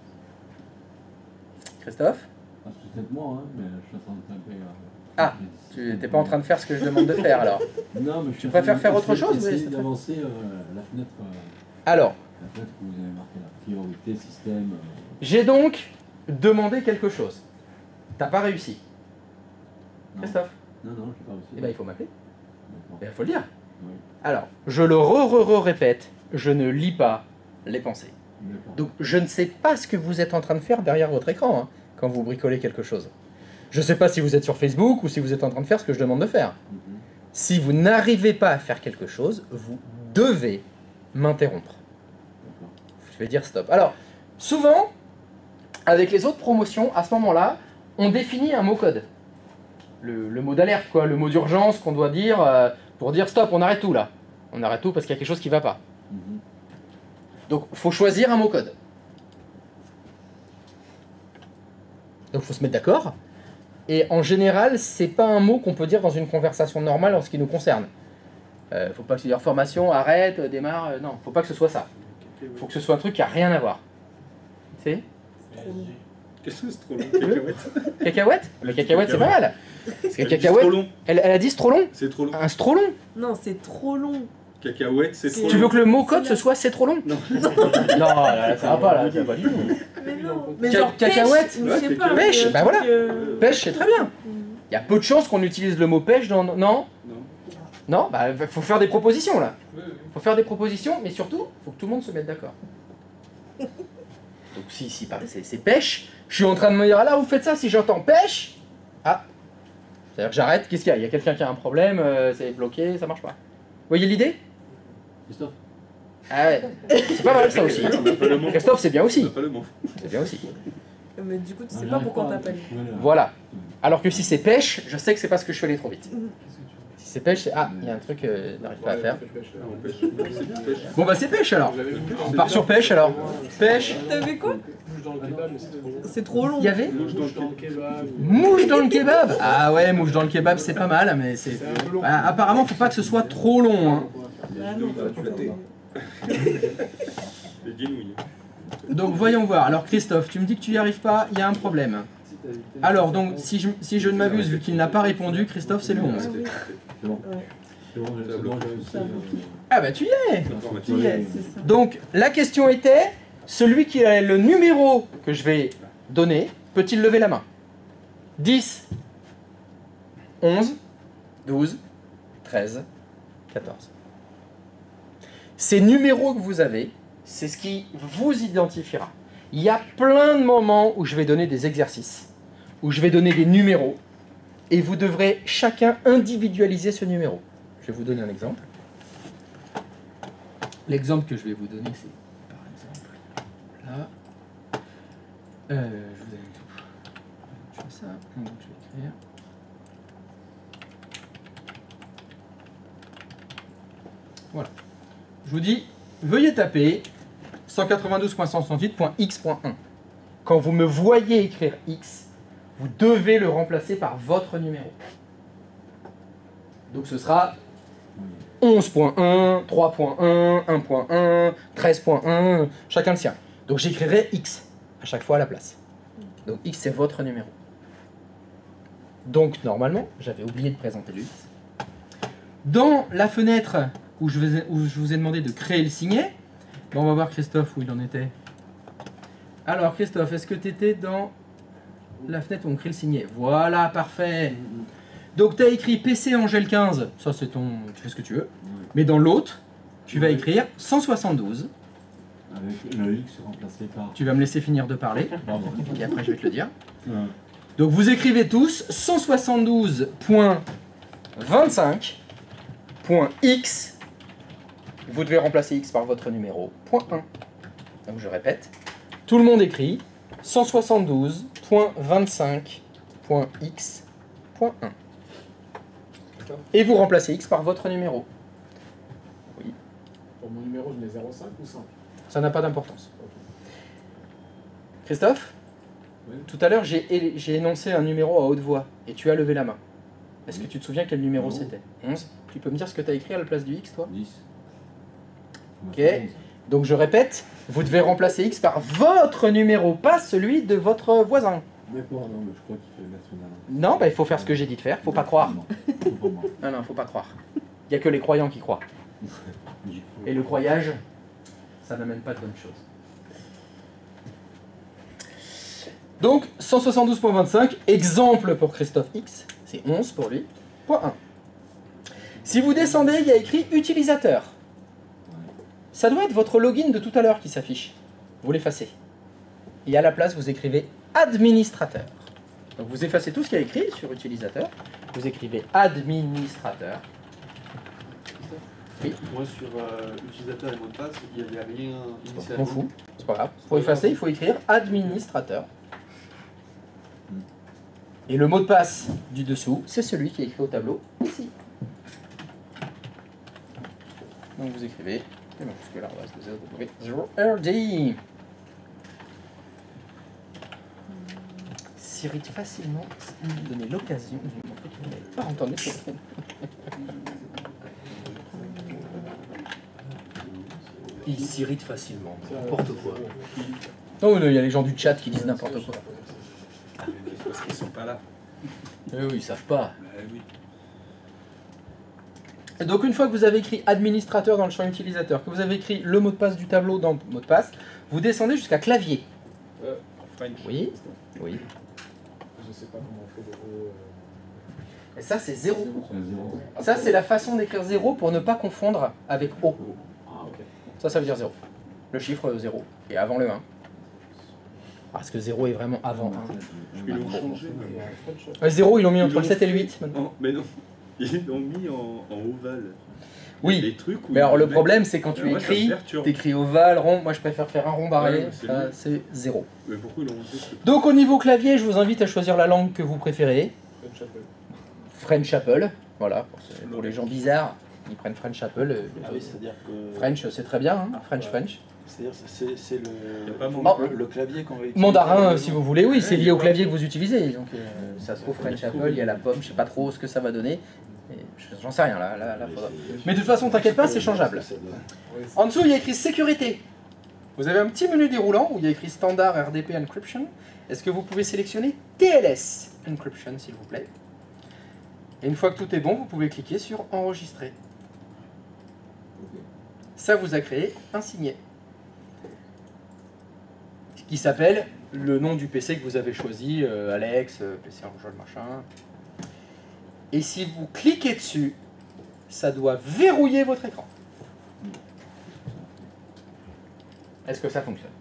Christophe? Ah, c'est peut-être moi, hein, mais je suis en train de taper. euh, Ah, tu n'es pas en train de faire ce que je demande de faire alors. Non, mais je suis Tu en train préfères de- faire autre essayer- chose ou essayer c'est très- d'avancer euh, la fenêtre, euh, Alors, la fenêtre que vous avez marquée là. Priorité, système. euh, j'ai donc demandé quelque chose. T'as pas réussi. non. Christophe? Non, non, je n'ai pas réussi. Eh bien, il faut m'appeler. D'accord. Il faut le dire. Oui. Alors, je le re-re-re-répète, je ne lis pas les pensées. D'accord. Donc, je ne sais pas ce que vous êtes en train de faire derrière votre écran hein, quand vous bricolez quelque chose. Je ne sais pas si vous êtes sur Facebook ou si vous êtes en train de faire ce que je demande de faire. Mhm. Si vous n'arrivez pas à faire quelque chose, vous devez m'interrompre. D'accord. Je vais dire stop. Alors, souvent, avec les autres promotions, à ce moment-là, on définit un mot-code. Le, le mot d'alerte, quoi, le mot d'urgence qu'on doit dire euh, pour dire stop, on arrête tout là. On arrête tout parce qu'il y a quelque chose qui ne va pas. Mhm. Donc, il faut choisir un mot-code. Donc, il faut se mettre d'accord. Et en général, c'est pas un mot qu'on peut dire dans une conversation normale en ce qui nous concerne. Euh, faut pas que ce soit formation, arrête, euh, démarre. euh, non, faut pas que ce soit ça. Faut que ce soit un truc qui a rien à voir. C'est Qu'est-ce que c'est trop long, cacahuète? cacahuète? Mais cacahuète, c'est pas mal. Parce que Elle dit cacahuète, trop long. elle, elle a dit c'est trop long. C'est trop long. Un c'est trop long. Non, c'est trop long. Cacahuète, c'est trop Tu veux long. que le mot code ce soit c'est trop long? Non. Non, là, ça va pas là, ça va pas du tout. Mais non. Mais Ca- genre cacahuète, pêche, ou je sais pas. pêche, mais un bah truc, voilà. euh, Pêche, c'est très bien. mm. Il y a peu de chances qu'on utilise le mot pêche dans. Non? Non. Non, bah faut faire des propositions là. Faut faire des propositions, mais surtout, faut que tout le monde se mette d'accord. Donc si, si, par- c'est c'est pêche, je suis en train de me dire, ah là, vous faites ça, si j'entends pêche, ah, c'est-à-dire que j'arrête, qu'est-ce qu'il y a? Il y a quelqu'un qui a un problème, euh, c'est bloqué, ça marche pas. Vous voyez l'idée? Christophe? Ah ouais, c'est pas mal ça aussi. On n'a pas le mot. Christophe, c'est bien On aussi. n'a pas le mot. C'est bien aussi. Mais du coup, tu sais Ah, pas j'arrive pourquoi on à t'appelle. trouver le- Voilà. Alors que si c'est pêche, je sais que c'est parce que je suis allé trop vite. Si c'est pêche, c'est ah, il y a un truc que je n'arrive pas à faire. On pêche. C'est pêche. Bon bah c'est pêche alors. On part sur pêche alors. Pêche. T'avais quoi? mouche dans le kebab, mais c'est trop long. C'est trop long. Il y avait Mouche dans le kebab. mouche dans le kebab. Ah ouais, mouche dans le kebab, c'est pas mal, mais c'est... C'est un peu long. Ah, apparemment, faut pas que ce soit trop long. Hein. Ah non, Les guenouilles. Donc voyons voir. Alors Christophe, tu me dis que tu y arrives pas, il y a un problème. Alors donc, si je, si je ne m'abuse, vu qu'il n'a pas répondu, Christophe, c'est le onze. Ah oui. C'est bon. Ouais. C'est bon, j'ai- c'est bon, j'ai réussi. C'est un bouclier. Ah bah tu y es. Tu y es. C'est ça. Donc la question était, celui qui a le numéro que je vais donner, peut-il lever la main? dix, onze, douze, treize, quatorze. Ces numéros que vous avez, c'est ce qui vous identifiera. Il y a plein de moments où je vais donner des exercices, où je vais donner des numéros, et vous devrez chacun individualiser ce numéro. Je vais vous donner un exemple. L'exemple que je vais vous donner, c'est par exemple là. Euh, je vous ai... Je fais ça, donc je vais écrire. Voilà. Je vous dis, veuillez taper cent quatre-vingt-douze point cent soixante-huit point x point un. Quand vous me voyez écrire X, vous devez le remplacer par votre numéro. Donc ce sera onze point un, trois point un, un point un, treize point un, chacun le sien. Donc j'écrirai X à chaque fois à la place. Donc X c'est votre numéro. Donc normalement, j'avais oublié de présenter le X. Dans la fenêtre où je, vous ai, où je vous ai demandé de créer le signet, bon, on va voir Christophe où il en était. Alors Christophe, est-ce que tu étais dans la fenêtre où on crée le signet? Voilà, parfait. Donc tu as écrit P C Angèle quinze, ça c'est ton... tu fais ce que tu veux. Mais dans l'autre, tu vas écrire cent soixante-douze. Avec le X remplacé par... Tu vas me laisser finir de parler, Pardon. et après je vais te le dire. Ouais. Donc vous écrivez tous cent soixante-douze point vingt-cinq point X. Vous devez remplacer X par votre numéro, point un. Donc je répète, tout le monde écrit cent soixante-douze point vingt-cinq point X point un. Et vous remplacez X par votre numéro. Oui. Pour mon numéro, je mets zéro cinq ou cinq. Ça n'a pas d'importance. Christophe, Oui. tout à l'heure j'ai j'ai énoncé un numéro à haute voix et tu as levé la main. Est-ce que tu te souviens quel numéro Non. c'était? onze. Tu peux me dire ce que tu as écrit à la place du X, toi? dix. Ok. Donc je répète, vous devez remplacer X par votre numéro, pas celui de votre voisin. D'accord, non, mais je crois qu'il fait national. Non, bah, il faut faire ce que j'ai dit de faire, faut pas croire. Non, faut pas moi. Non, non, faut pas croire. Il n'y a que les croyants qui croient. J'y crois. Et le croyage, ça n'amène pas de bonnes choses. Donc, cent soixante-douze point vingt-cinq, exemple pour Christophe X, c'est onze pour lui, point un. Si vous descendez, il y a écrit utilisateur. Ça doit être votre login de tout à l'heure qui s'affiche. Vous l'effacez. Et à la place, vous écrivez administrateur. Donc vous effacez tout ce qu'il y a écrit sur utilisateur. Vous écrivez administrateur. Oui. Moi, sur euh, utilisateur et mot de passe, il n'y avait rien On initialement. fout, c'est pas grave. Pour effacer, il faut écrire administrateur. Et le mot de passe du dessous, c'est celui qui est écrit au tableau ici. Donc vous écrivez, et donc jusque là on reste de zéro, vous pouvez zéro R D. S'irrite facilement, me donner l'occasion de vous montrer que vous n'avez pas entendu ce que il s'irrite facilement, n'importe quoi. Oh non, il y a les gens du chat qui disent n'importe quoi. Parce qu'ils sont pas là. Eh oui, ils savent pas. Bah oui. Et donc une fois que vous avez écrit administrateur dans le champ utilisateur, que vous avez écrit le mot de passe du tableau dans le mot de passe, vous descendez jusqu'à clavier. Euh, en French. Oui, oui. Je sais pas comment on fait des mots. euh, Et ça c'est zéro. C'est un zéro. Ça c'est la façon d'écrire zéro pour ne pas confondre avec O. Ah, ok. Ça, ça veut dire zéro. Le chiffre zéro. Et avant le un. Parce que zéro est vraiment avant un. Ils l'ont changé. Et même. en French, Ouais, zéro, ils l'ont mis Ils entre le l'ont sept et le fait huit maintenant. en- Mais non, ils l'ont mis en, en ovale. Oui. Les trucs où Mais alors ils le mettent- problème c'est quand tu Ouais, moi, ça me écris, perturbe. t'écris ovale, rond, moi je préfère faire un rond barré, Ouais, mais c'est ça mieux. c'est zéro. Mais pourquoi ils l'ont fait ce- Donc au niveau clavier, je vous invite à choisir la langue que vous préférez. French Apple. French Apple, voilà, pour, ce- pour les gens bizarres, ils prennent French Apple. euh, Ah oui, c'est-à-dire que French c'est très bien, hein, French French. C'est-à-dire, c'est c'est Y a le, pas le, mandarin. le clavier qu'on va utiliser. Mandarin, si vous voulez, oui, Ouais, c'est il y lié a au pas- clavier que vous utilisez. Donc, euh, ça se trouve faut les French Apple, trouver. il y a la pomme, je sais pas trop ce que ça va donner. Et J'en sais rien là. là, là Mais faudra- c'est- Mais de toute façon, t'inquiète pas, c'est changeable. Ça doit- En dessous, il y a écrit sécurité. Vous avez un petit menu déroulant où il y a écrit standard R D P encryption. Est-ce que vous pouvez sélectionner T L S encryption, s'il vous plaît? Et une fois que tout est bon, vous pouvez cliquer sur enregistrer. Ça vous a créé un signet qui s'appelle le nom du P C que vous avez choisi, euh, Alex, euh, P C Enjol, machin. Et si vous cliquez dessus, ça doit verrouiller votre écran. Est-ce que ça fonctionne?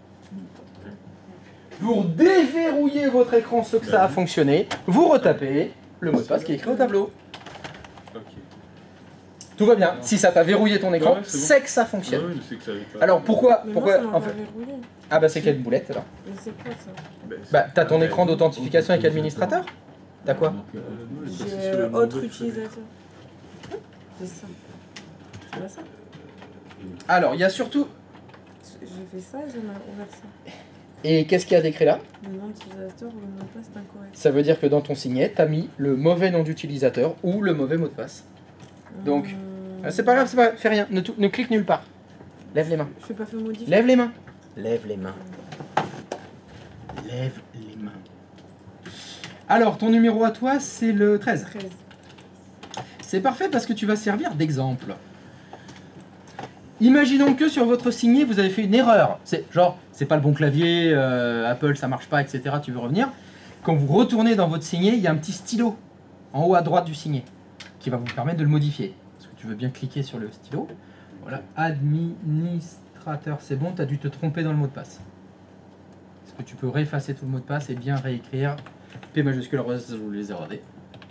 Pour déverrouiller votre écran, ce que ça a fonctionné, vous retapez le mot de passe qui est écrit au tableau. Ok. Tout va bien. Si ça t'a verrouillé ton écran, Ouais, c'est bon. c'est que ça Ouais, fonctionne. ouais, je sais que ça avait pas. Alors pourquoi, Mais pourquoi moi, ça m'a en pas fait, verrouillé. ah bah c'est quelle boulette alors? Mais c'est quoi ça? Ben, c'est- Bah t'as ton Ouais. écran d'authentification avec administrateur? T'as quoi? Euh, non, c'est J'ai sur euh, le autre mode- utilisateur. C'est ça. C'est pas ça. Alors il y a surtout. J'ai fait ça et j'en ai ouvert ça. Et qu'est-ce qu'il y a d'écrit là? Le nom d'utilisateur ou le mot de passe est incorrect. Ça veut dire que dans ton signet, t'as mis le mauvais nom d'utilisateur ou le mauvais mot de passe. Donc, Hum, Ah, c'est pas grave, c'est pas grave, fais rien, ne, tou- ne clique nulle part. Lève les mains. Je fais pas fait modifier. Lève les mains. Lève les mains. Lève les mains. Alors, ton numéro à toi, c'est le treize. treize. C'est parfait parce que tu vas servir d'exemple. Imaginons que sur votre signet, vous avez fait une erreur. C'est genre, c'est pas le bon clavier, euh, Apple, ça marche pas, et cetera. Tu veux revenir. Quand vous retournez dans votre signet, il y a un petit stylo en haut à droite du signet qui va vous permettre de le modifier. Est-ce que tu veux bien cliquer sur le stylo? Voilà, administrateur, c'est bon, tu as dû te tromper dans le mot de passe. Est-ce que tu peux réeffacer tout le mot de passe et bien réécrire P majuscule, je vous les ai radés.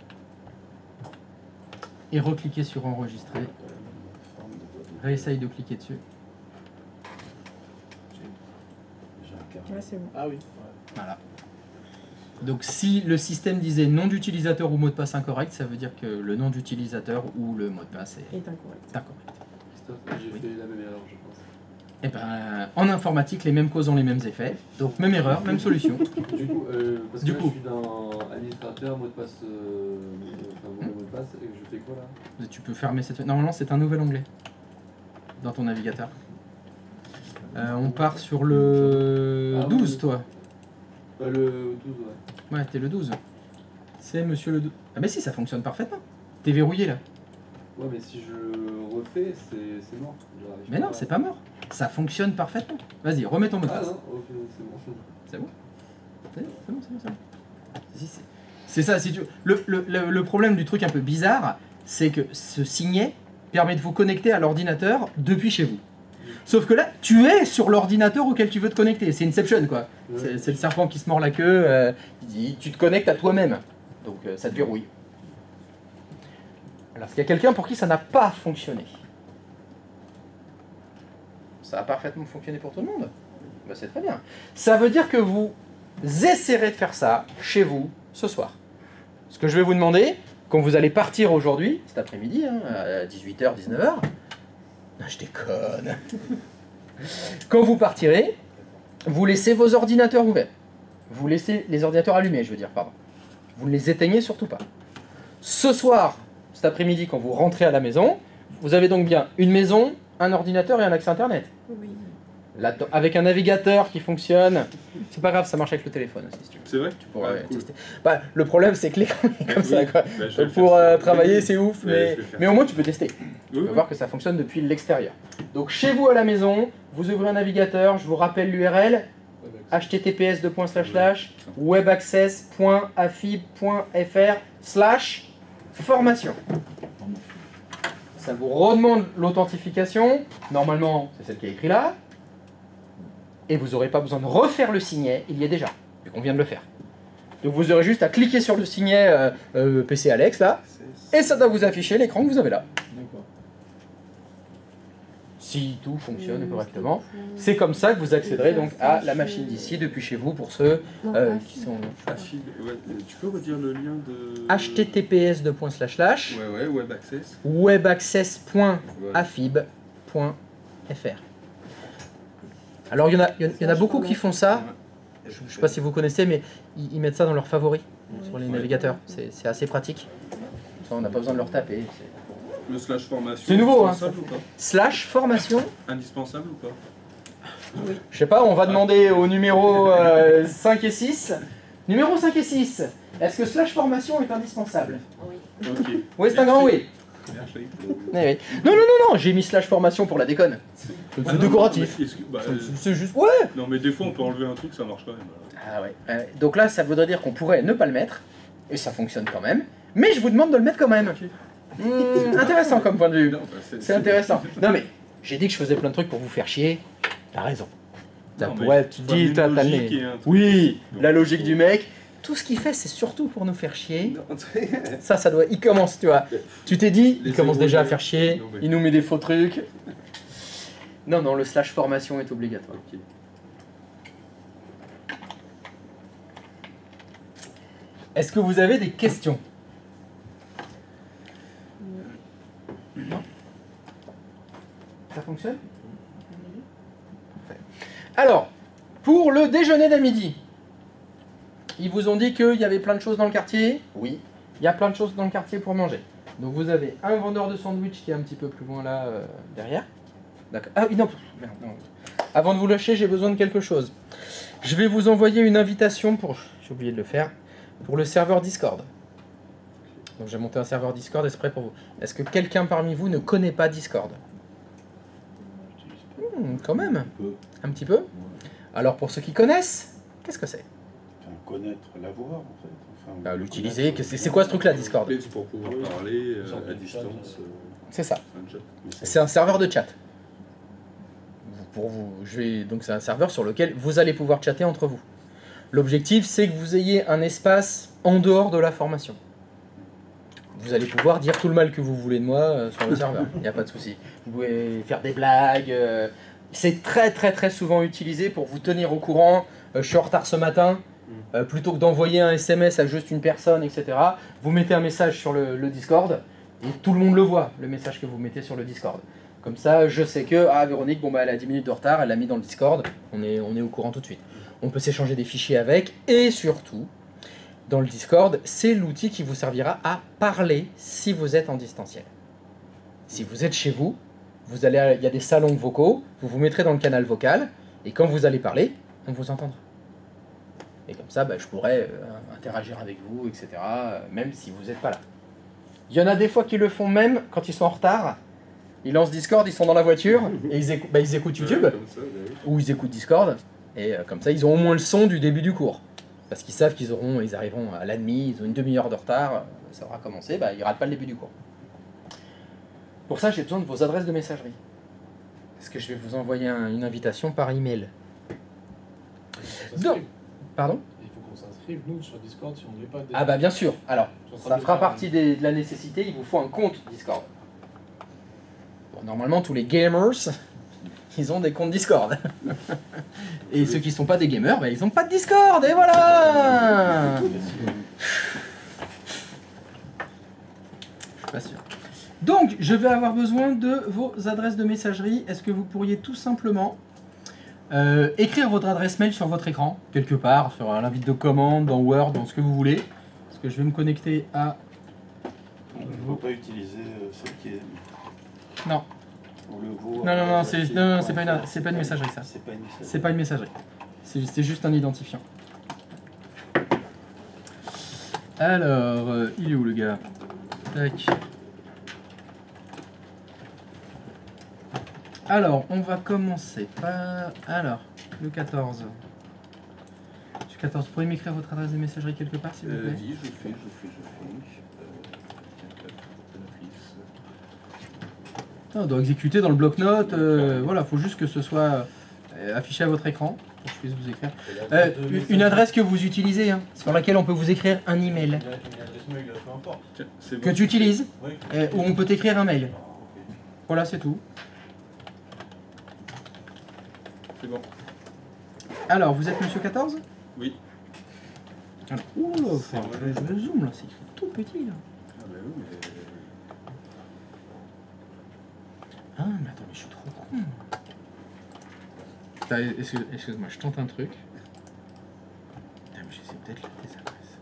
Et recliquer sur enregistrer. Réessaye de cliquer dessus. J'ai un carré. Ouais, c'est bon. Ah oui. Voilà. Donc si le système disait nom d'utilisateur ou mot de passe incorrect, ça veut dire que le nom d'utilisateur ou le mot de passe est Et est incorrect. incorrect. Christophe, j'ai fait la même erreur, je pense. Et ben, en informatique, les mêmes causes ont les mêmes effets. Donc même erreur, même solution. Du coup, euh, parce que Du là, coup. je suis dans administrateur, mot de passe, euh, enfin, mon mot de passe, et je fais quoi là? Tu peux fermer cette... Normalement, c'est un nouvel onglet dans ton navigateur. Euh, on part sur le Ah, oui. douze, toi. Euh, le douze, ouais. Ouais, t'es le douze. C'est monsieur le douze. Ah mais si, ça fonctionne parfaitement. T'es verrouillé là. Ouais, mais si je refais, c'est c'est mort. J'arrive Mais non, c'est pas mort. Ça fonctionne parfaitement. Vas-y, remets ton mot de Ah passe. non, ok, c'est bon. C'est bon C'est bon, c'est bon, c'est bon, c'est bon. Si, c'est- C'est ça, si tu... le, le, le, le problème du truc un peu bizarre, c'est que ce signet permet de vous connecter à l'ordinateur depuis chez vous. Sauf que là, tu es sur l'ordinateur auquel tu veux te connecter. C'est Inception, quoi. C'est c'est le serpent qui se mord la queue. euh, il dit, tu te connectes à toi-même. Donc euh, ça te verrouille. Alors, est-ce qu'il y a quelqu'un pour qui ça n'a pas fonctionné? Ça a parfaitement fonctionné pour tout le monde. Bah, c'est très bien. Ça veut dire que vous essaierez de faire ça chez vous ce soir. Ce que je vais vous demander, quand vous allez partir aujourd'hui, cet après-midi, hein, à dix-huit heures, dix-neuf heures, ah, je déconne. Quand vous partirez, vous laissez vos ordinateurs ouverts. Vous laissez les ordinateurs allumés, je veux dire, pardon. Vous ne les éteignez surtout pas. Ce soir, cet après-midi, quand vous rentrez à la maison, vous avez donc bien une maison, un ordinateur et un accès Internet. Oui. Là, avec un navigateur qui fonctionne. C'est pas grave, ça marche avec le téléphone aussi, si tu veux. C'est vrai? Tu pourras Ah, ouais, cool. tester. Bah, le problème, c'est que l'écran est comme Oui. ça, quoi. Bah, je vais Donc le pour faire, euh, ça. travailler, Oui. c'est ouf, Ouais, mais, je vais le faire. mais au moins tu peux tester. Oui, Tu peux oui. voir que ça fonctionne depuis l'extérieur. Donc chez vous à la maison, vous ouvrez un navigateur, je vous rappelle l'U R L, h t t p s deux slash slash webaccess point afib point f r slash formation. Ça vous redemande l'authentification. Normalement, c'est celle qui est écrite là. Et vous n'aurez pas besoin de refaire le signet, il y est déjà, vu qu'on vient de le faire. Donc vous aurez juste à cliquer sur le signet euh, euh, P C Alex là, et ça doit vous afficher l'écran que vous avez là. D'accord. Si tout fonctionne Euh, correctement. c'était pour- C'est comme ça que vous accéderez donc à la machine d'ici depuis chez vous pour ceux Non, euh, pas qui fil. sont Ah, fil- ouais, tu peux redire le lien de. h t t p s deux slash slash Ouais, ouais, web access. webaccess point Voilà. afib point f r. Alors il y en a, il y en- il y en a beaucoup qui font ça. Je ne sais pas si vous connaissez, mais ils, ils mettent ça dans leurs favoris sur les navigateurs. C'est c'est assez pratique. Ça, on n'a pas besoin de leur taper. c'est- Le slash formation. C'est nouveau, hein. Indispensable ou pas Slash formation. Indispensable ou pas? Je sais pas, on va demander au numéro euh, cinq et six. Numéro cinq et six, est-ce que slash formation est indispensable? Ok. Oui, c'est un grand oui. Merci. Eh oui. Non, non, non, non, j'ai mis slash formation pour la déconne. C'est Ah non, décoratif. mais est-ce que- bah, C'est- euh, C'est juste. Ouais! Non, mais des fois, on peut enlever un truc, ça marche quand même. Ah ouais. Euh, donc là, ça voudrait dire qu'on pourrait ne pas le mettre, et ça fonctionne quand même, mais je vous demande de le mettre quand même. Hmm, intéressant comme point de vue. Non, bah, C'est intéressant. Non mais, j'ai dit que je faisais plein de trucs pour vous faire chier. T'as raison. T'as- Non, mais ouais, tu te faut dis, amener t'as une t'as le logique nez. et un truc Oui, aussi. la Donc, logique faut- du mec. Tout ce qu'il fait, c'est surtout pour nous faire chier. Non, Ça, ça doit. Il commence, tu vois. Tu t'es dit, il Laissez commence déjà à rouler. faire chier. Non, mais- Il nous met des faux trucs. Non, non, le slash formation est obligatoire. Ok. Est-ce que vous avez des questions? Non? Ça fonctionne? Parfait. Alors, pour le déjeuner d'à midi, ils vous ont dit qu'il y avait plein de choses dans le quartier? Oui. Il y a plein de choses dans le quartier pour manger. Donc vous avez un vendeur de sandwich qui est un petit peu plus loin là, euh, derrière. D'accord. Ah oui, non, merde, non. Avant de vous lâcher, j'ai besoin de quelque chose. Je vais vous envoyer une invitation pour... J'ai oublié de le faire. Pour le serveur Discord. Donc j'ai monté un serveur Discord exprès pour vous. Est-ce que quelqu'un parmi vous ne connaît pas Discord? Hmm, Quand même. Un peu. Un petit peu. Alors pour ceux qui connaissent, qu'est-ce que c'est? Enfin, connaître, l'avoir en fait. Enfin, Bah, le L'utiliser. connaître, que C'est c'est quoi ce truc-là, Discord? C'est pour pouvoir parler euh, à distance. euh, C'est ça. un chat. mais ça- C'est un serveur de chat. Vous- Pour vous, je vais donc c'est un serveur sur lequel vous allez pouvoir chatter entre vous. L'objectif, c'est que vous ayez un espace en dehors de la formation. Vous allez pouvoir dire tout le mal que vous voulez de moi euh, sur le serveur. Il n'y a pas de souci. Vous pouvez faire des blagues. euh, C'est très très très souvent utilisé pour vous tenir au courant. Euh, je suis en retard ce matin. Euh, plutôt que d'envoyer un S M S à juste une personne, et cetera, vous mettez un message sur le, le Discord et tout le monde le voit, le message que vous mettez sur le Discord. Comme ça, je sais que ah, Véronique, bon, bah, elle a dix minutes de retard, elle l'a mis dans le Discord, on est, on est au courant tout de suite. On peut s'échanger des fichiers avec, et surtout, dans le Discord, c'est l'outil qui vous servira à parler si vous êtes en distanciel. Si vous êtes chez vous, vous allez, il y a des salons vocaux, vous vous mettrez dans le canal vocal, et quand vous allez parler, on vous entendra. Et comme ça, bah, je pourrais euh, interagir avec vous, et cetera, euh, même si vous n'êtes pas là. Il y en a des fois qui le font même quand ils sont en retard. Ils lancent Discord, ils sont dans la voiture, et ils, écou- bah, ils écoutent YouTube, Ouais, comme ça, bah oui. ou ils écoutent Discord, et euh, comme ça, ils ont au moins le son du début du cours. Parce qu'ils savent qu'ils auront, ils arriveront à la demi, ils ont une demi-heure de retard, euh, ça aura commencé, bah, ils ne ratent pas le début du cours. Pour ça, j'ai besoin de vos adresses de messagerie. Parce que je vais vous envoyer un- une invitation par email. Donc, pardon? Il faut qu'on s'inscrive, nous, sur Discord, si on n'est pas déjà. Ah bah bien sûr. Alors, Je suis en train ça de fera le faire, partie des- de la nécessité, il vous faut un compte Discord. Bon, normalement, tous les gamers, ils ont des comptes Discord. Et ceux qui ne sont pas des gamers, bah, ils n'ont pas de Discord, et voilà. Je suis pas sûr. Donc, je vais avoir besoin de vos adresses de messagerie. Est-ce que vous pourriez tout simplement euh, écrire votre adresse mail sur votre écran, quelque part, sur un invite de commande, dans Word, dans ce que vous voulez. Parce que je vais me connecter à... Il ne faut pas utiliser euh, celle qui est. Non. Ou le veau, Non, non, non, euh, c'est qui- non, non, c'est pas, une- c'est pas une messagerie, ça. C'est pas une messagerie. C'est pas une messagerie. C'est c'est juste un identifiant. Alors, euh, il est où le gars? Tac. Alors, on va commencer par... Alors, le quatorze. Monsieur quatorze, vous pourriez m'écrire votre adresse de messagerie quelque part, s'il vous Euh, plaît? oui, je fais, je fais, je fais. Euh, Non, on doit exécuter dans le bloc-notes. Euh, voilà, faut juste que ce soit euh, affiché à votre écran pour que je puisse vous écrire. Euh, une adresse que vous utilisez, hein, sur laquelle on peut vous écrire un email Une adresse mail, peu importe. Tiens, c'est que bon. tu utilises, Oui. euh, où on peut t'écrire un mail. Voilà, c'est tout. C'est bon. Alors, vous êtes Monsieur quatorze? Oui. Alors, ouh là, faut- je, je zoome là, c'est écrit tout petit là. Ah bah oui, mais... Ah, mais attends, mais je suis trop con. Attends, excuse- excuse-moi, je tente un truc. Putain, mais j'essaie peut-être des adresses.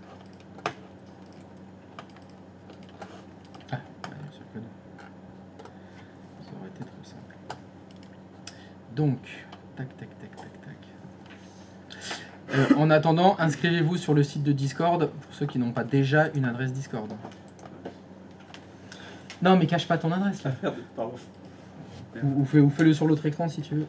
Ah, ouais, c'est le code. Ça aurait été trop simple. Donc, tac, tac, tac, tac, tac. Euh, en attendant, inscrivez-vous sur le site de Discord pour ceux qui n'ont pas déjà une adresse Discord. Non, mais cache pas ton adresse là. Merde, pardon. Ou, ou fais- ou fais-le sur l'autre écran si tu veux.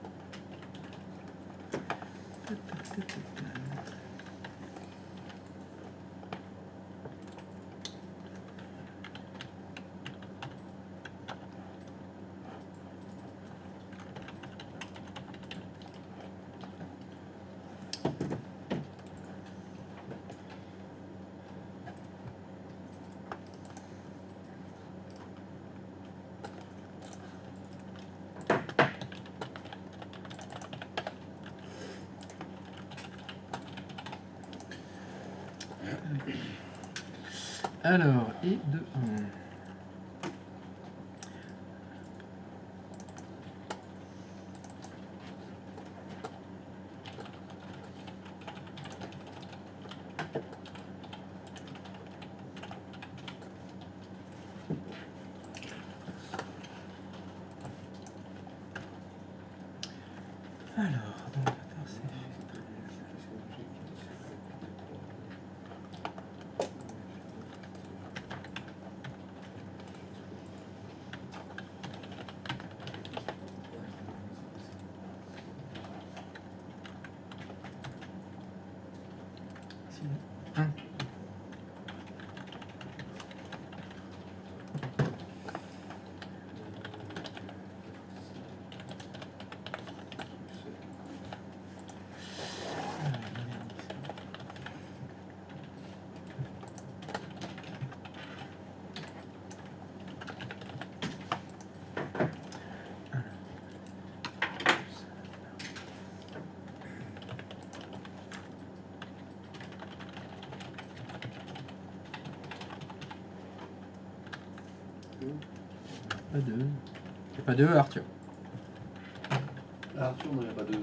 Alors, et de un. Alors, donc, attends, c'est fait. Un. Pas deux. Il pas deux, Arthur. Ah, Arthur, non, il n'y a pas de.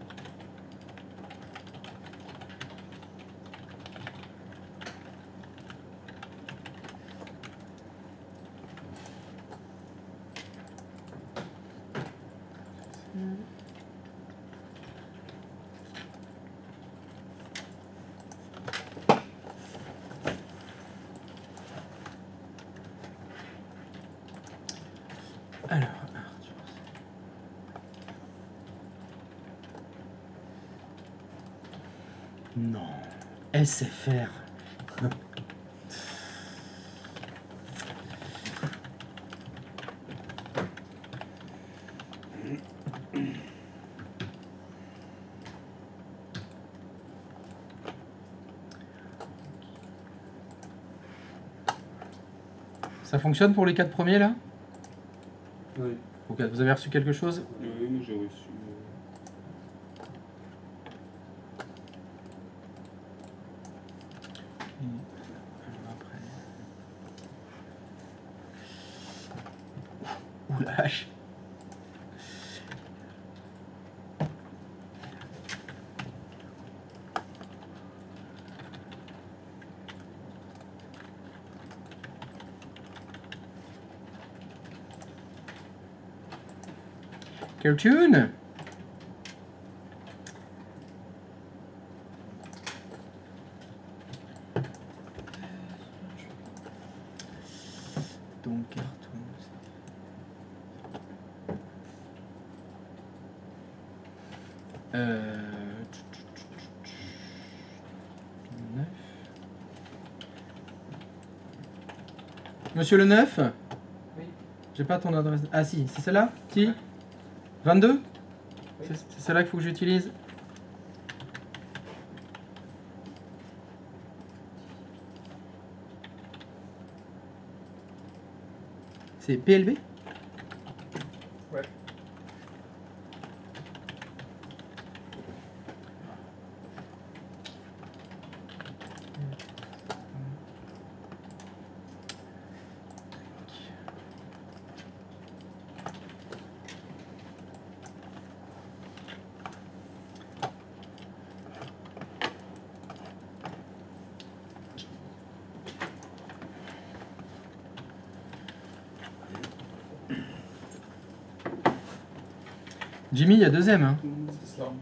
Alors, Arthur. Non. S F R. Ça fonctionne pour les quatre premiers là? Oui. Ok, vous avez reçu quelque chose? Oui, moi j'ai reçu. Ouh la vache. Quelle tune? Donc carton. Euh... neuf. Monsieur le neuf? Oui. J'ai pas ton adresse. Ah si, c'est celle-là? Si? vingt-deux? Oui. C'est c'est celle-là qu'il faut que j'utilise? C'est P L B? Ouais. Jimmy, il y a deux M. Hein. C'est ça.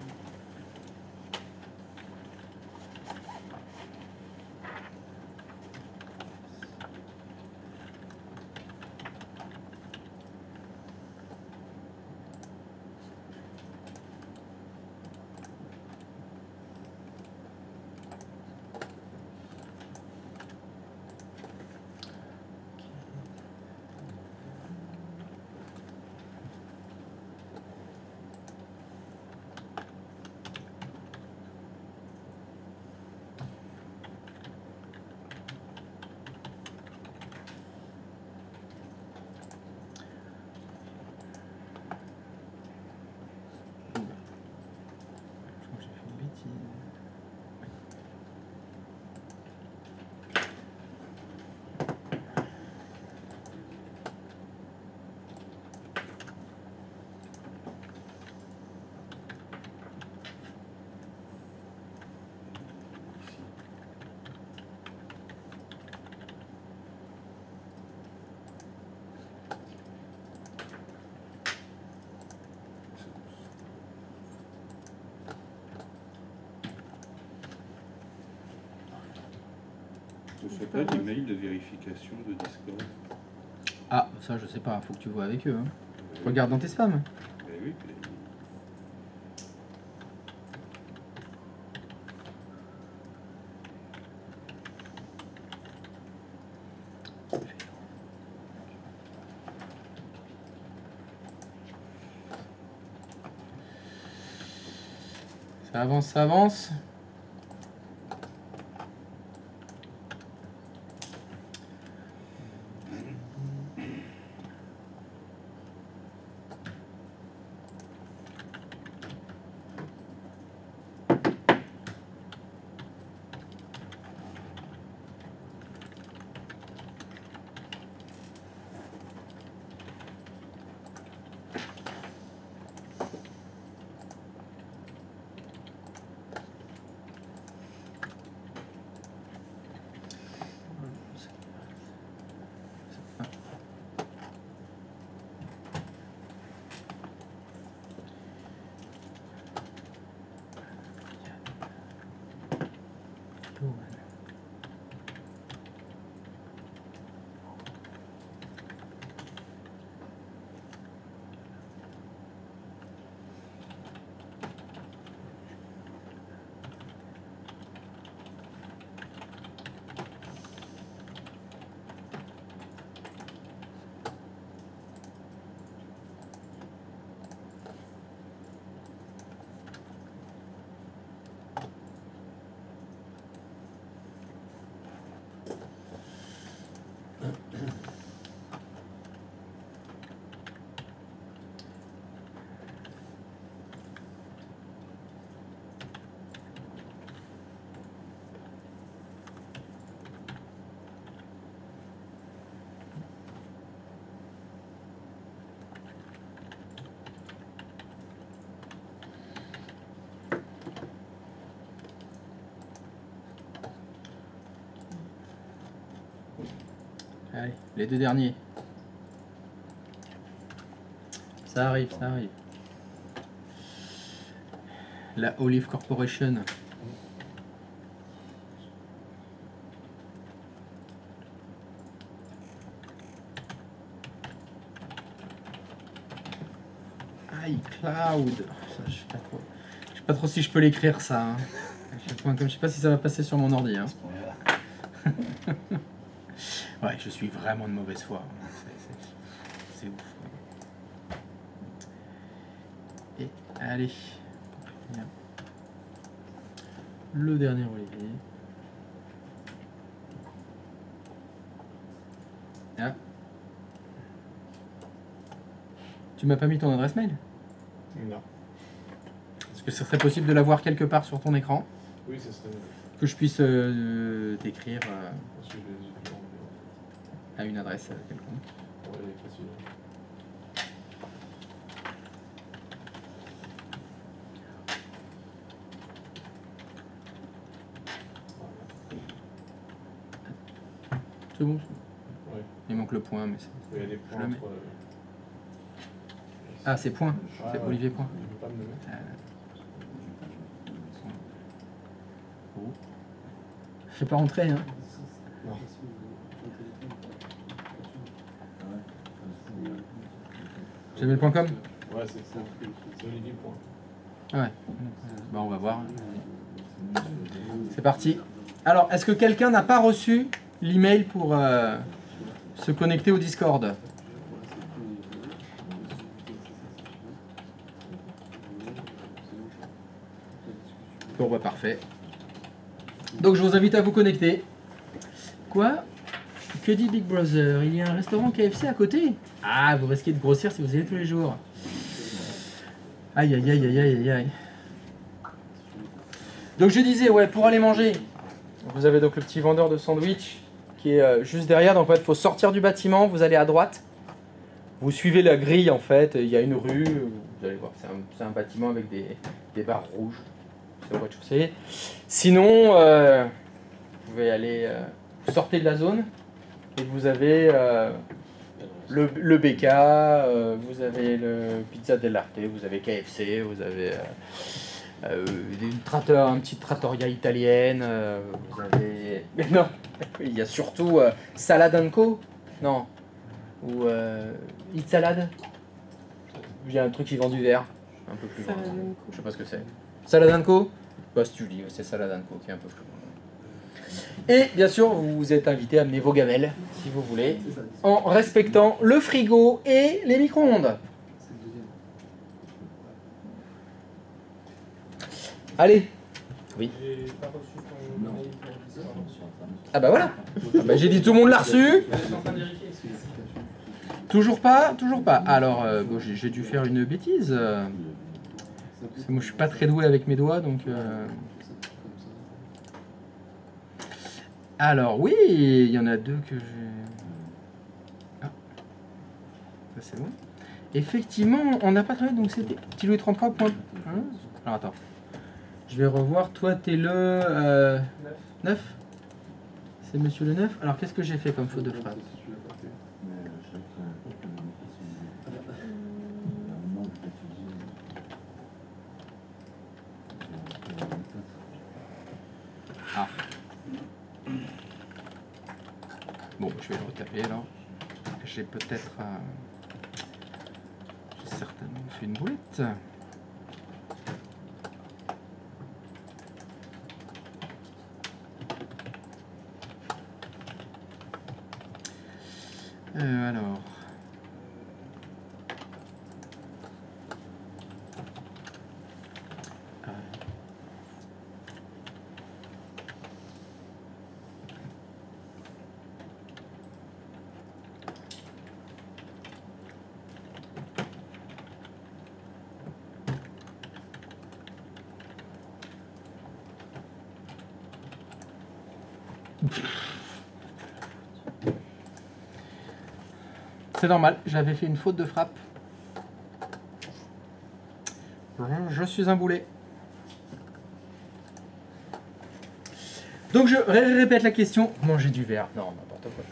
On ne fait pas des mails de vérification de Discord. Ah, ça je sais pas, faut que tu vois avec eux. Hein. Regarde dans tes spams. Ben oui, mais... Ça avance, ça avance. Allez, les deux derniers. Ça arrive, ça arrive. La Olive Corporation. iCloud. Ça, je sais pas trop. Je sais pas trop si je peux l'écrire ça. Hein. Comme je sais pas si ça va passer sur mon ordi. Hein. Ouais, je suis vraiment de mauvaise foi. C'est ouf. Et allez. Le dernier Olivier. Ah. Tu m'as pas mis ton adresse mail? Non. Est-ce que ce serait possible de l'avoir quelque part sur ton écran? Oui, ça serait. Que je puisse euh, t'écrire euh, Parce que je l'ai- je l'ai enlevé, en à une adresse euh, quelconque. fait. Ouais, elle est facile. C'est bon? Ouais. Il manque le point, mais c'est... Il y a des points le mets. entre. euh, Ah, c'est Point. C'est ouais. Olivier Point. Je peux pas me le mettre. Oh. Fais pas rentrer, hein. Non. Gmail point com. Ouais, c'est ça. C'est Olivier Point. Ah ouais. Bon, on va voir. C'est parti. Alors, est-ce que quelqu'un n'a pas reçu l'email pour euh, se connecter au Discord? Bon, bah parfait. Donc, je vous invite à vous connecter. Quoi? Que dit Big Brother? Il y a un restaurant K F C à côté? Ah, vous risquez de grossir si vous y allez tous les jours. Aïe, aïe, aïe, aïe, aïe, aïe, aïe. Donc, je disais, ouais, pour aller manger, vous avez donc le petit vendeur de sandwich qui est euh, juste derrière. Donc, en fait, il faut sortir du bâtiment, vous allez à droite. Vous suivez la grille, en fait. Il y a une rue, vous allez voir, c'est un, c'est un bâtiment avec des, des barres rouges. C'est au rez-de-chaussée. Sinon, euh, vous pouvez aller, euh, vous sortez de la zone et vous avez euh, le, le B K, euh, vous avez le Pizza dell'Arte, vous avez K F C, vous avez euh, euh, une tratteur, un petit trattoria italienne, euh, vous avez... Mais non, il y a surtout euh, Salad and Co. Non. Ou euh, Eat Salad. Il y a un truc qui vend du verre, un peu plus loin. Salad and Co. Je sais pas ce que c'est. Salad and Co. Bah, si tu dis, c'est Salad and Co qui est un peu plus loin. Et bien sûr, vous êtes invité à amener vos gamelles, si vous voulez, en respectant le frigo et les micro-ondes. Allez. Oui. J'ai pas reçu ton mail pour Discord. Ah bah voilà. Ah bah, j'ai dit tout le monde l'a reçu. Toujours pas, toujours pas. Alors, euh, bon, j'ai, j'ai dû faire une bêtise. euh, parce que moi, je suis pas très doué avec mes doigts, donc. Euh... Alors oui, il y en a deux que j'ai. Ah, ça c'est bon. Effectivement, on n'a pas travaillé, donc c'était petit Louis trente-trois. Point... Hein Alors attends, je vais revoir. Toi, t'es le euh... neuf. C'est Monsieur le neuf. Alors qu'est-ce que j'ai fait comme faute de frappe? Ah. Bon, je vais le retaper là. J'ai peut-être... Euh... J'ai certainement fait une boulette. Euh, alors... C'est normal, j'avais fait une faute de frappe. Je, je suis un boulet. Donc je ré répète la question. Manger du verre. Non, n'importe quoi.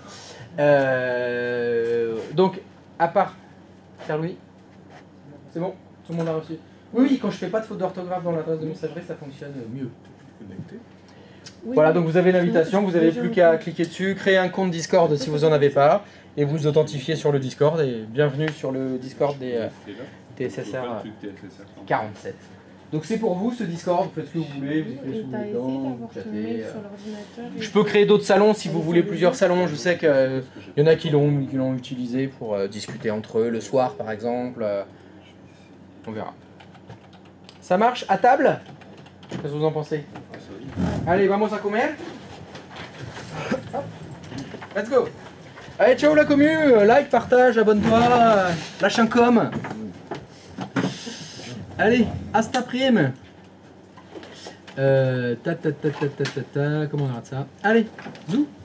Euh, donc, à part Pierre-Louis, c'est bon? Tout le monde a reçu? Oui, oui, quand je fais pas de faute d'orthographe dans l'adresse de messagerie, ça fonctionne mieux. Connecté. Oui, Voilà, donc vous avez l'invitation, vous n'avez je- plus qu'à cliquer dessus, créer un compte Discord si vous n'en avez pas, et vous authentifier sur le Discord, et bienvenue sur le Discord des euh, T S S R quarante-sept. Donc c'est pour vous ce Discord, vous faites ce que vous voulez, vous Et écrivez ce que vous t'as voulez essayé dedans, d'avoir vous ton chattez, mail euh. sur l'ordinateur et- Je peux créer d'autres salons si vous voulez plusieurs salons, je sais qu'il y en a qui l'ont qui l'ont utilisé pour euh, discuter entre eux, le soir par exemple, euh, on verra. Ça marche à table? Qu'est-ce que vous en pensez? Allez, vamos a comer. Hop. Let's go. Allez, ciao la commu, like, partage, abonne-toi, lâche un com. Allez, hasta prime. Euh, ta ta ta ta ta ta ta, comment on arrête ça? Allez, zou.